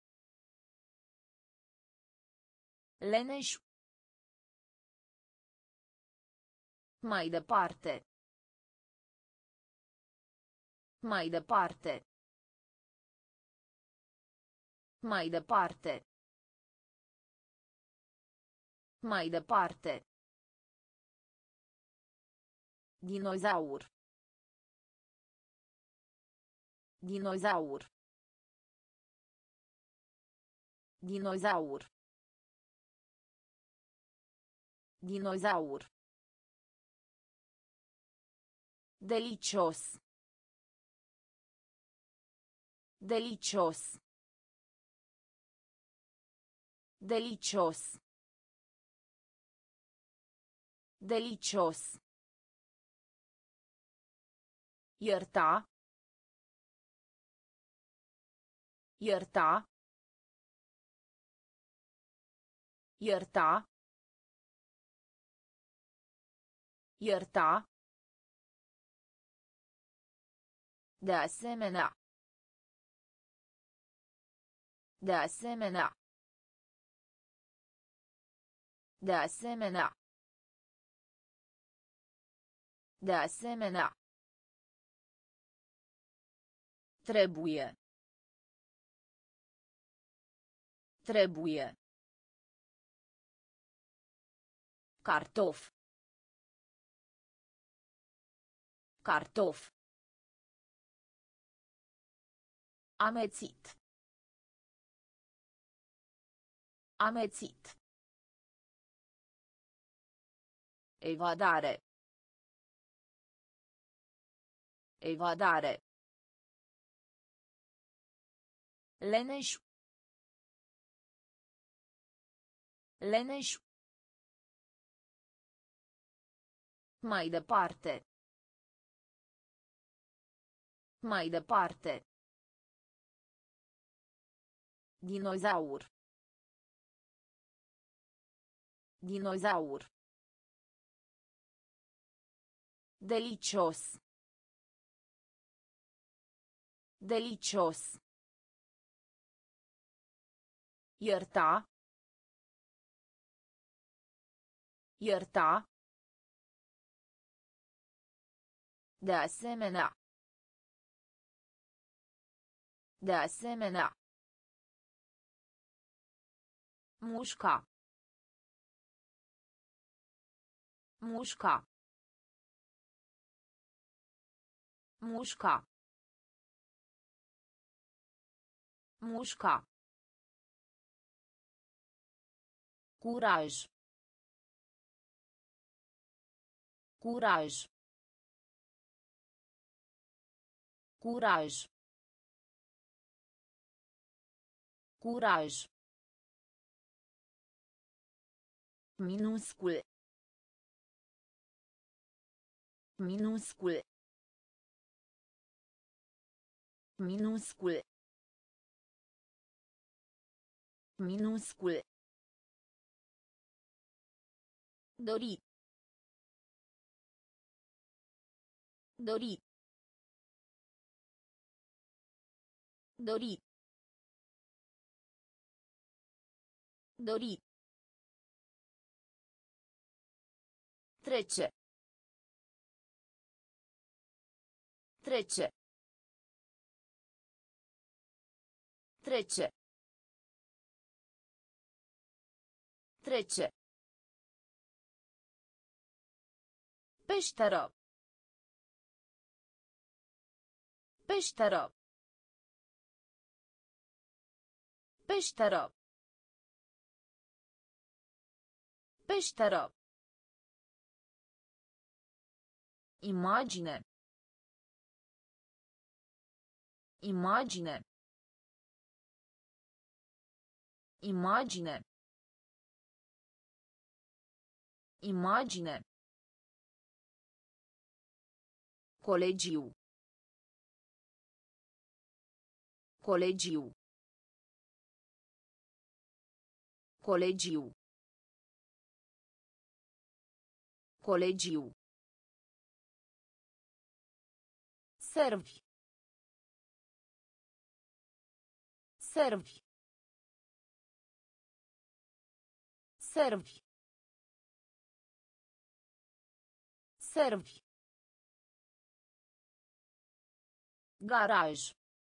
Leneș. Mai departe. Mai departe. Mai departe. Mai departe. Dinozaur. Dinozaur. Dinozaur. Dinozaur. Delicios. Delicios. Delicios. Delicios. Ierta. Ierta. Ierta. Ierta. De asemenea. De asemenea. De asemenea. De asemenea. Trebuie. Trebuie. Cartof. Cartof. Amețit. Amețit. Evadare. Evadare. Leneș. Leneș. Mai departe. Mai departe. Dinozaur. Dinozaur. Delicios. Delicios. Ierta. Ierta. De asemenea. De asemenea. Mușca. Mușca. Mușca. Mușca. Curaj. Curaj. Curaj. Curaj. Minuscul. Minuscul. Minuscul. Minuscul. Dori. Dori. Dori. Dori. Trece. Trece. Trece. Trece. Peșteră. Peșteră. Peșteră. Peșteră. Imagine. Imagine. Imagine. Imagine. Colegiu. Colegiu. Colegiu. Colegiu. Servi. Servi. Servi. Servi. Garaj.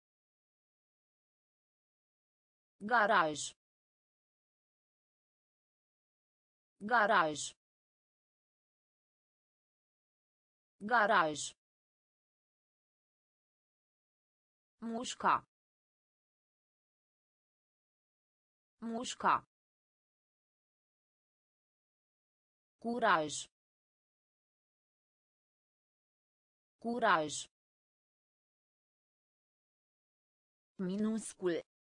Garaj. Garaj. Garaj. Mușca. Mușca. Curaj. Curaj. Minuscul.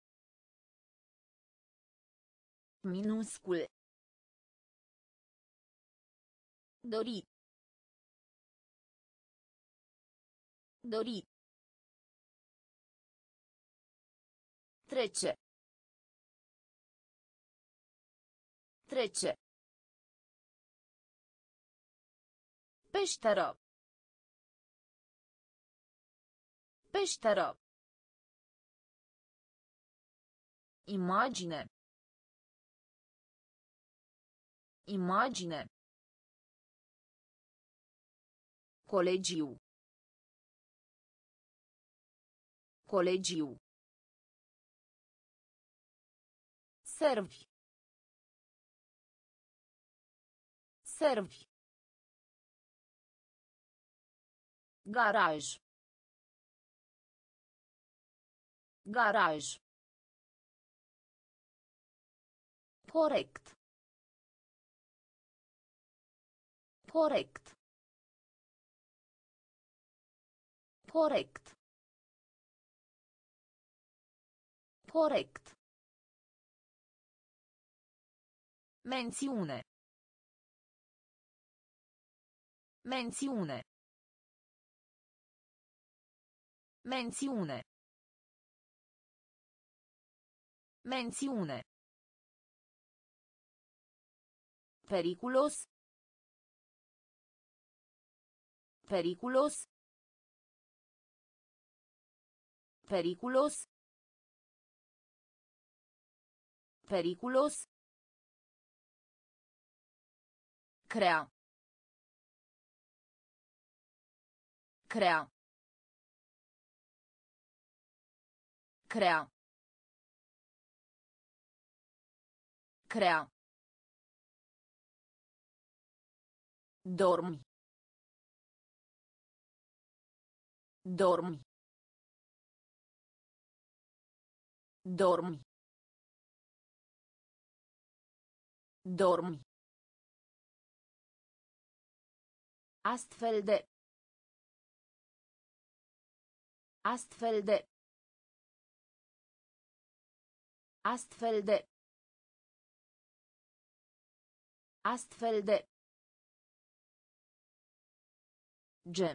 Minuscul. Dorit. Dorit. Trece. Trece. Peșteră. Peșteră. Imagine. Imagine. Colegiu. Colegiu. Servi. Servi. Garaj. Garaj. Corect. Corect. Corect. Corect. Mențiune. Mențiune. Mențiune. Mențiune. Periculos. Periculos. Periculos. Periculos. Crea. Crea. Crea. Crea. Dormi. Dormi. Dormi. Dormi. Astfel de. Astfel de. Astfel de. Astfel de. Gem.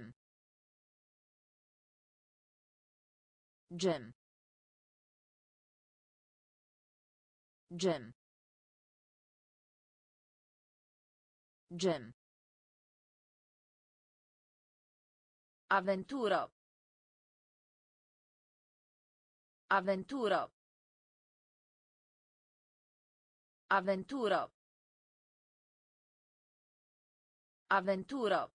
Gem. Gem. Gem. Avventură. Avventură. Avventură. Avventură.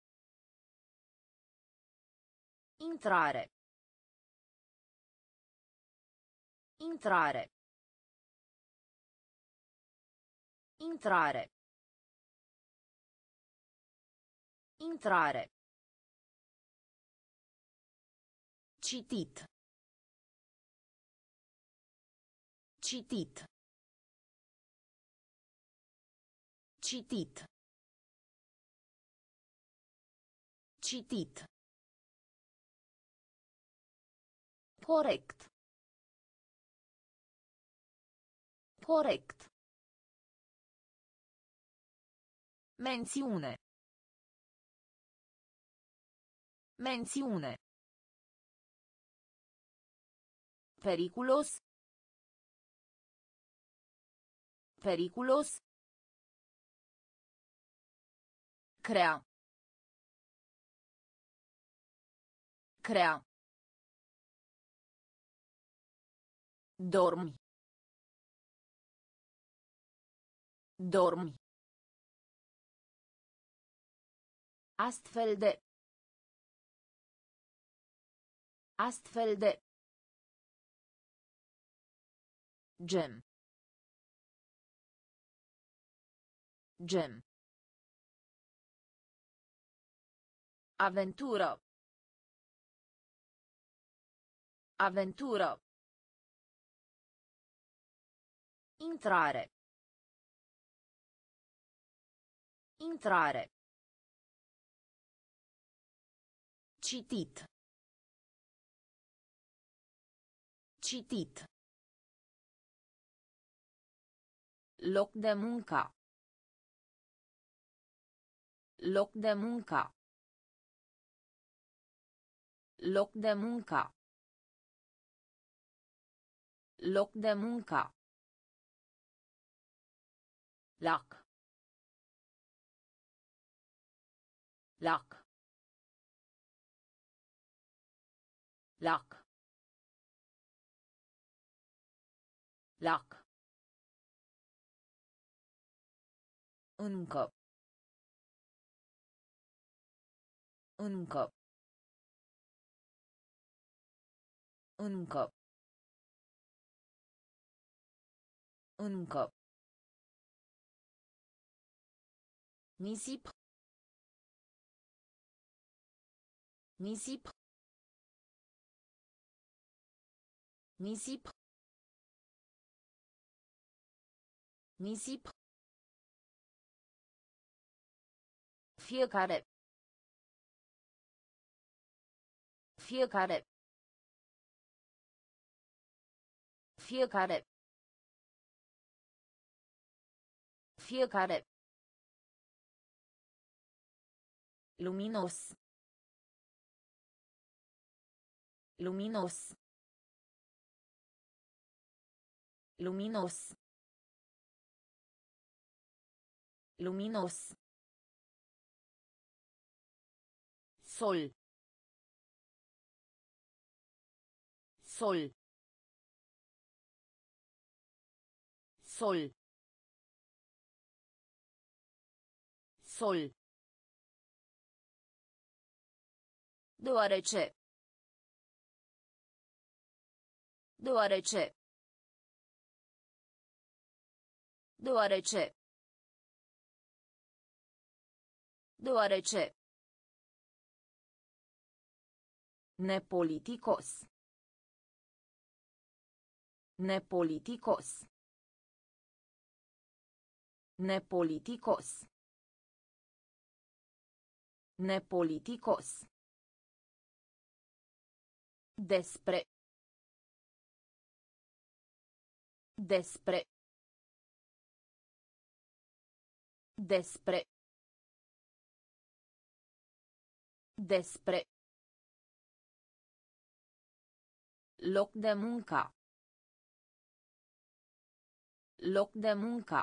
Intrare. Intrare. Intrare. Intrare. Citit. Citit. Citit. Citit. Corect. Corect. Menziune. Menziune. Periculos. Periculos. Crea. Crea. Dormi. Dormi. Astfel de. Astfel de. Gem. Gem. Avventură. Avventură. Intrare. Intrare. Citit. Citit. Loc de muncă. Loc de muncă. Loc de muncă. Loc de muncă. Lac. Lac. Lac. Lac. Încă. Încă. Încă. Încă. Nisip. Nisip. Nisip. Nisip. Fiecare. Fiecare. Fiecare. Fiecare. Luminos. Luminos. Luminos. Luminos. Sol. Sol. Sol. Sol. Deoarece. Deoarece. Deoarece. Deoarece. Nepoliticos. Nepoliticos. Nepoliticos. Nepoliticos. Despre. Despre. Despre. Despre. Loc de muncă. Loc de muncă.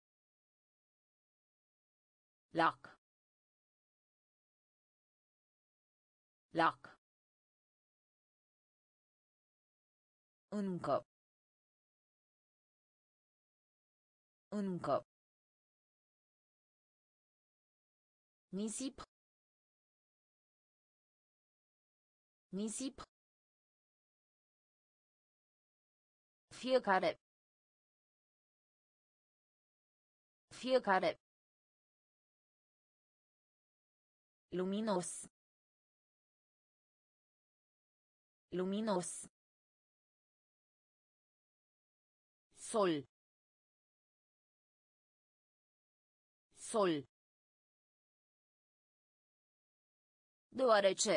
Lac. Lac. Încă. Încă. Nisip. Nisip. Fiecare. Fiecare. Luminos. Luminos. Sol. Sol. Deoarece.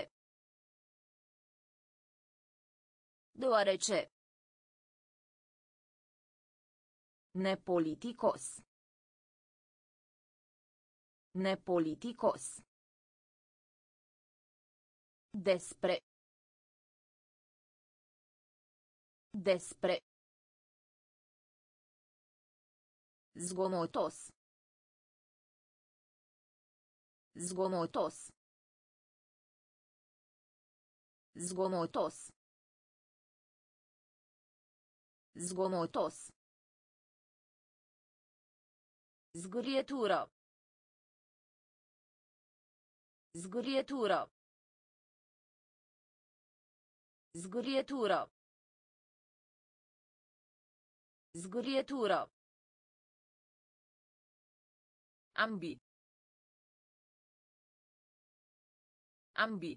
Deoarece. Nepoliticos. Nepoliticos. Despre. Despre. Zgomotos. Zgomotos. Zgomotos. Zgomotos. Zgârietură. Zgârietură. Zgârietură. Zgârietură. Ambi. Ambi.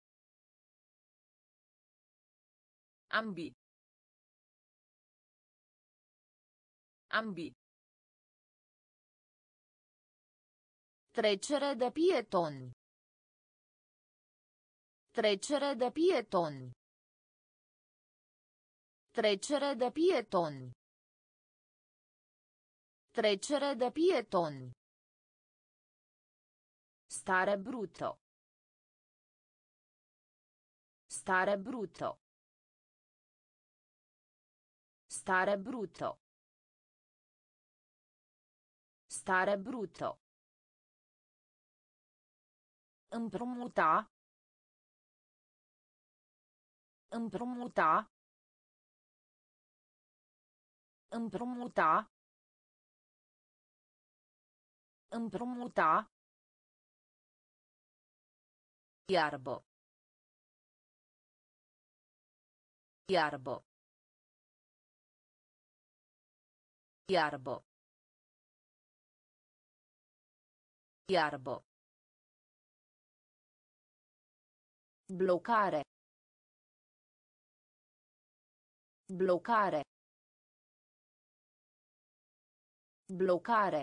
Ambi. Ambi. Trecere de pietoni. Trecere de pietoni. Trecere de pietoni. Trecere de pietoni. Stare brutto. Stare brutto. Stare brutto. Stare brutto. Împrumuta. Împrumuta. Împrumuta. Împrumuta. Iarbă. Iarbă. Iarbă. Iarbă. Blocare. Blocare. Blocare.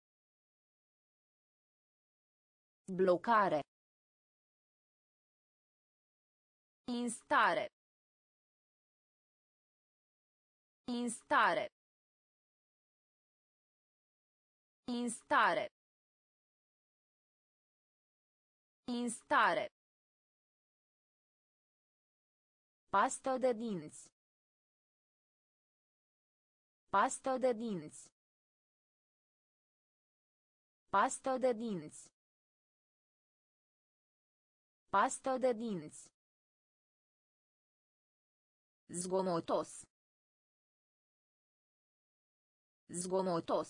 Blocare. Instare. Instare. Instare. Instare. Pastă de dinți. Pastă de dinți. Pastă de dinți. Pastă de dinți. Zgomotos. Zgomotos.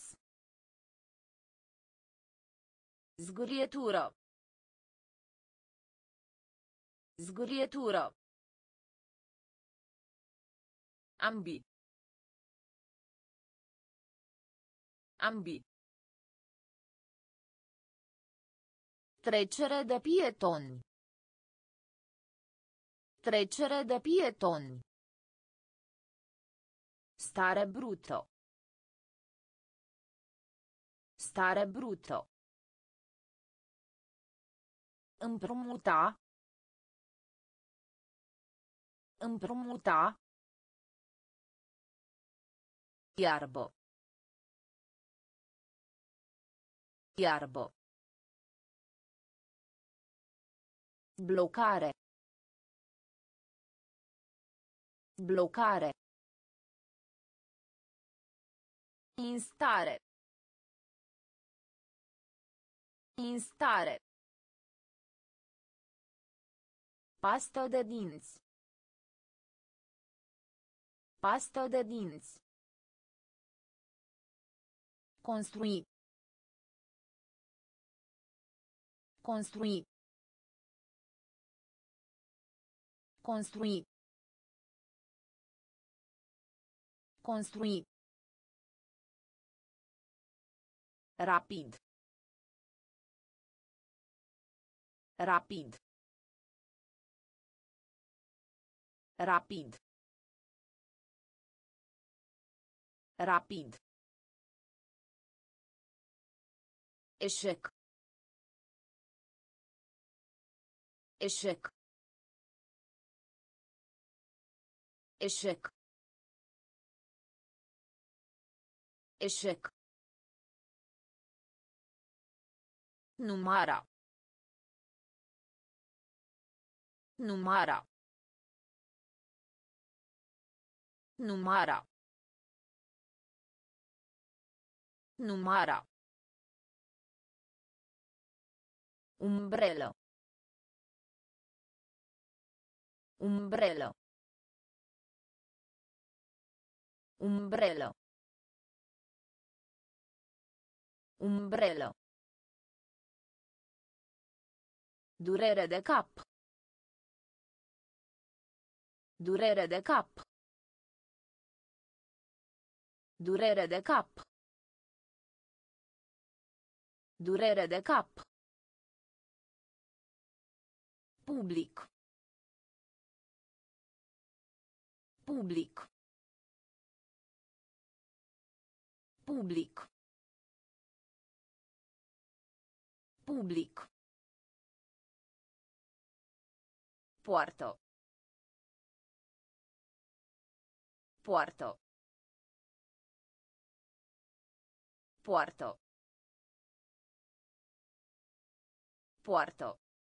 Zgârietură. Zgârietură. Ambi. Ambi. Trecere de pietoni. Trecere de pietoni. Stare brutto. Stare brutto. Împrumuta. Împrumuta. Iarbă. Iarbă. Blocare. Blocare. Instare. Instare. Pastă de dinți. Pastă de dinți. Construi. Construi. Construi. Construi. Rapid. Rapid. Rapid. Rapid. Eșec. Eșec. Eșec. Eșec. Numara. Numara. Numara. Numara. Umbrelă. Umbrelă. Umbrelă. Umbrelă. Durere de cap. Durere de cap. Durere de cap. Durere de cap. Public. Public. Public. Public. Poartă. Poartă. Poartă. Poartă.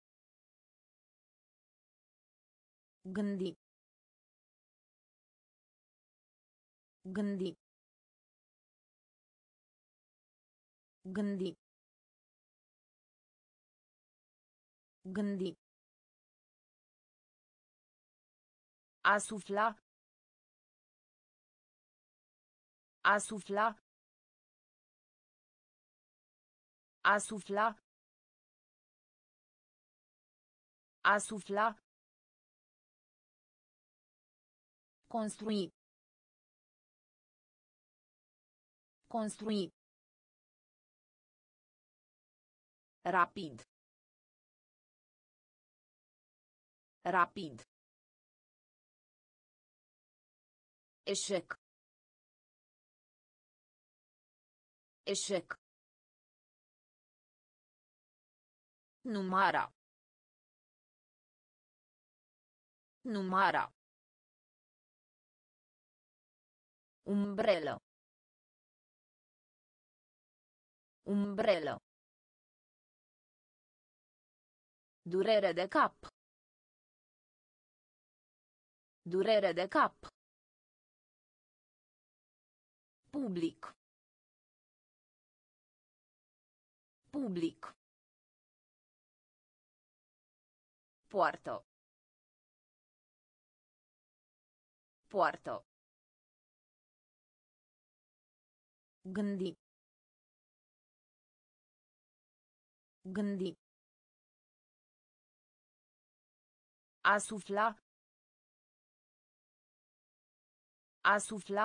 Gândi. Gândi. Gândi. Gândi. A sufla. A sufla. A sufla. A sufla. Construi. Construi. Rapid. Rapid. Eșec. Eșec. Numara. Numara. Umbrelă. Umbrelă. Durere de cap. Durere de cap. Public. Public. Poartă. Poartă. Gândi. Gândi. A sufla. A sufla.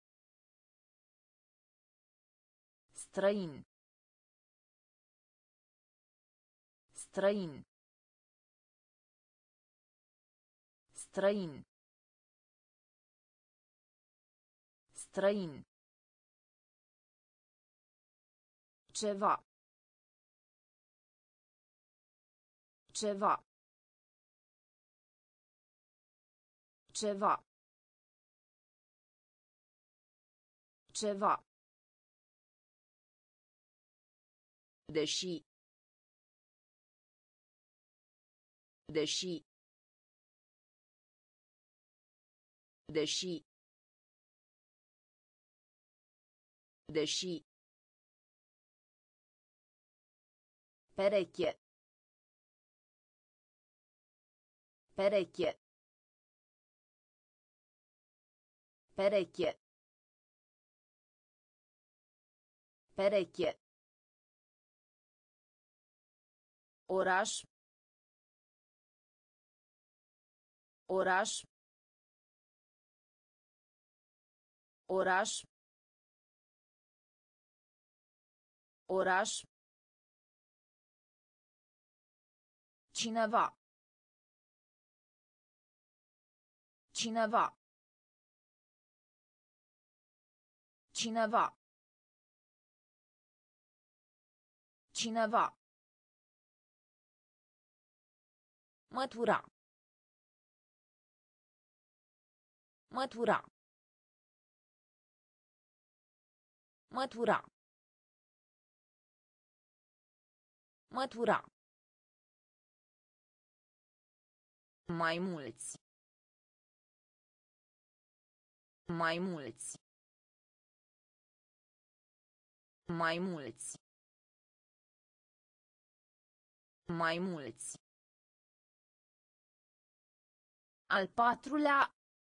Străin. Străin. Străin. Străin. Ceva. Ceva. Ceva. Ceva. Deși. Deși. Deși. Deși. Pereche. Pereche. Pereche. Pereche. Oraș. Oraș. Oraș. Oraș. Cineva. Cineva. Cineva. Cineva. Mătura. Mătura. Mătura. Mătura. Mai mulți. Mai mulți. Mai mulți. Mai mulți. Al patrulea.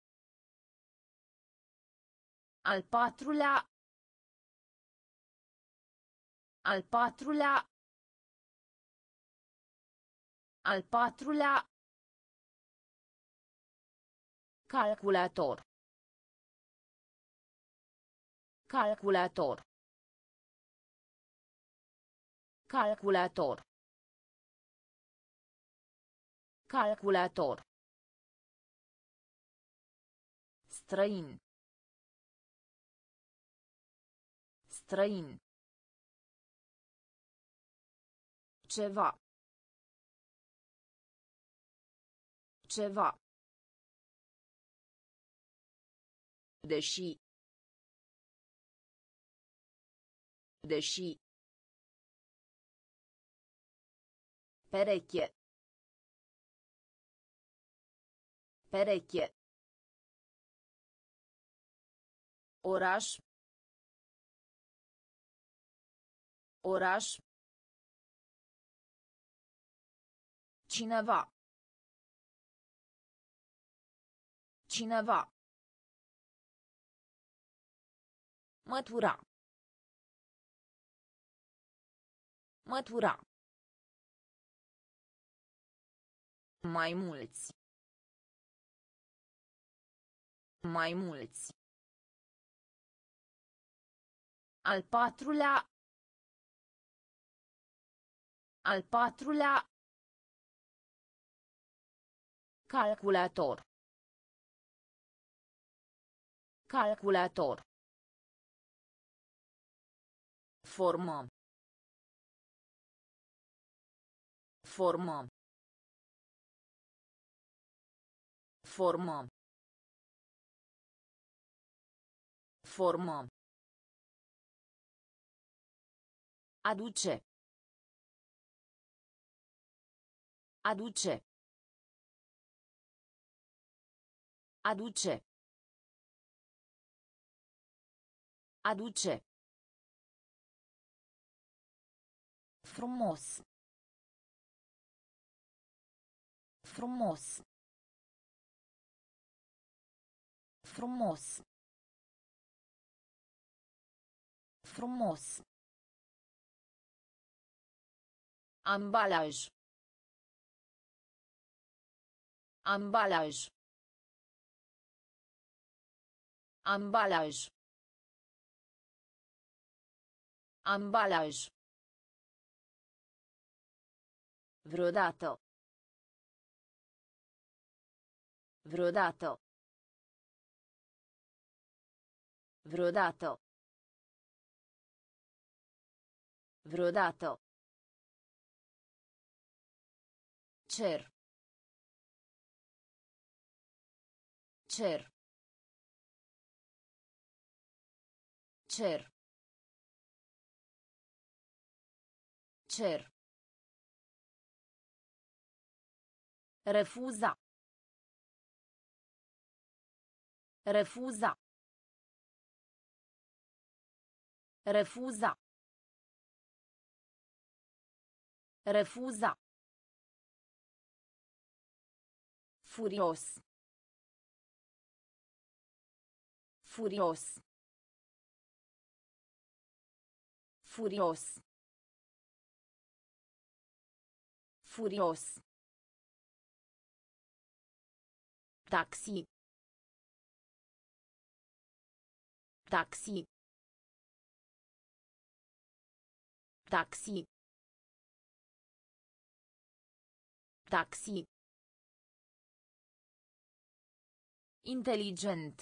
Al patrulea. Al patrulea. Al patrulea. Calculator. Calculator. Calculator. Calculator. Străin. Străin. Ceva. Ceva. Deși. Deși. Pereche. Pereche. Oraș. Oraș. Cineva. Cineva. Mătura. Mătura. Mai mulți. Mai mulți. Al patrulea. Al patrulea. Calculator. Calculator. Formă. Formă. Formă. Formă. Aduce. Aduce. Aduce. Aduce. Frumos. Frumos. Frumos. Frumos. Ambalaj. Ambalaj. Ambalaj. Ambalaj. Vreodată. Vreodată. Vreodată. Vreodată. Cer. Cer. Cer. Cer. Refuza. Refuza. Refuza. Refuza. Furios. Furios. Furios. Furios. Taxi. Taxi. Taxi. Taxi. Inteligent.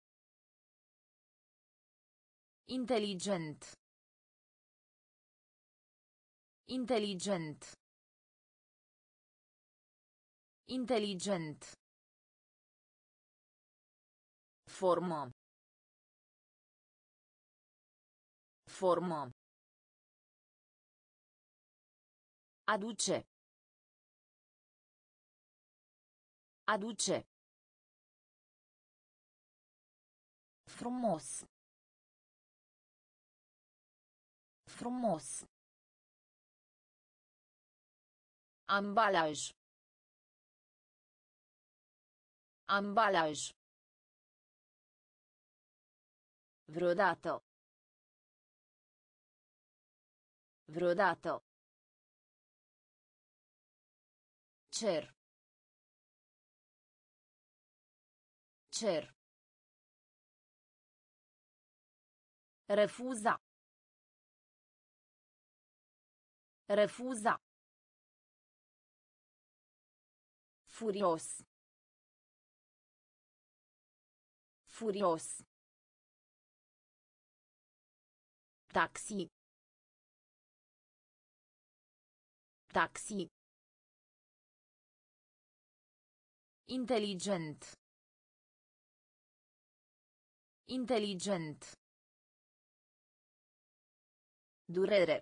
Inteligent. Inteligent. Inteligent. Formă. Formă. Aduce. Aduce. Frumos. Frumos. Ambalaj. Ambalaj. Vreodată. Vreodată. Cer. Cer. Refuza. Refuza. Furios. Furios. Taxi. Taxi. Inteligent. Inteligent. Durere.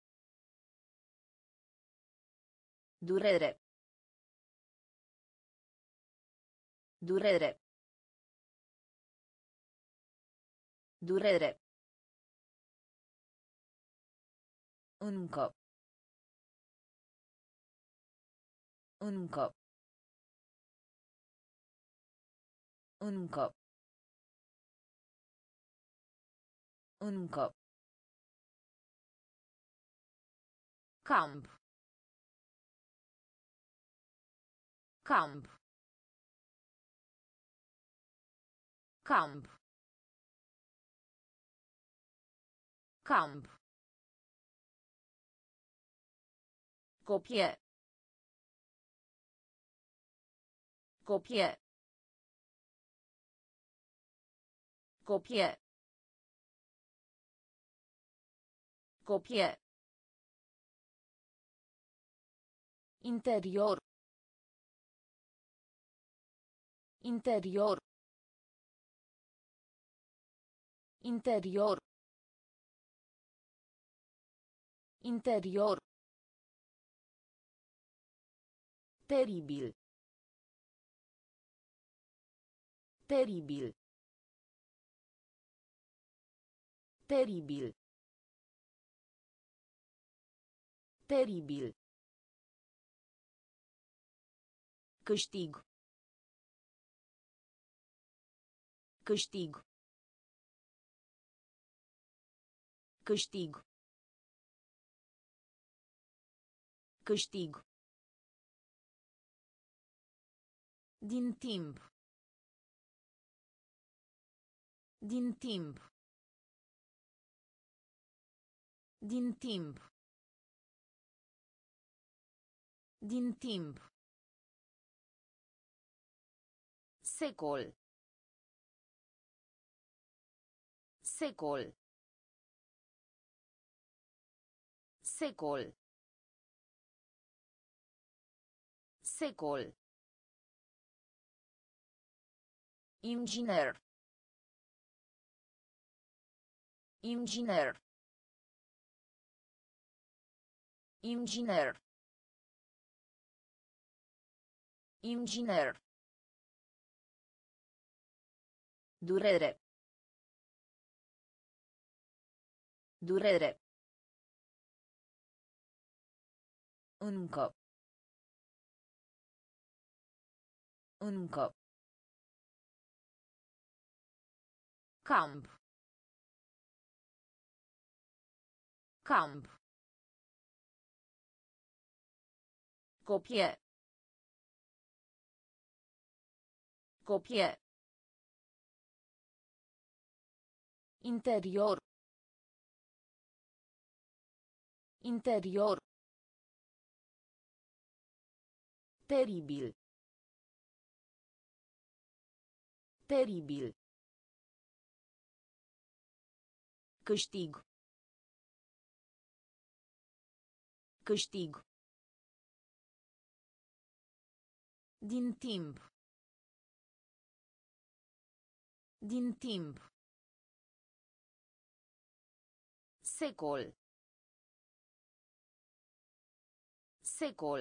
Durere. Durere. Durere. Încă. Încă. Încă. Încă. Camp. Camp. Camp. Camp. Copie. Copie. Copie. Copie. Interior. Interior. Interior. Interior. Teribil. Teribil. Teribil. Teribil. Câștig. Câștig. Câștig. Câștig. Din timp. Din timp. Din timp. Din timp. Secol. Secol. Secol. Secol. Inginer. Inginer. Inginer. Inginer. Durere. Durere. Încă. Încă. Camp. Camp. Copie. Copie. Interior. Interior. Teribil. Teribil. Câștig. Câștig. Din timp. Din timp. Secol. Secol.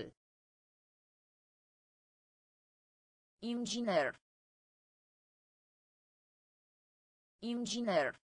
Inginer. Inginer.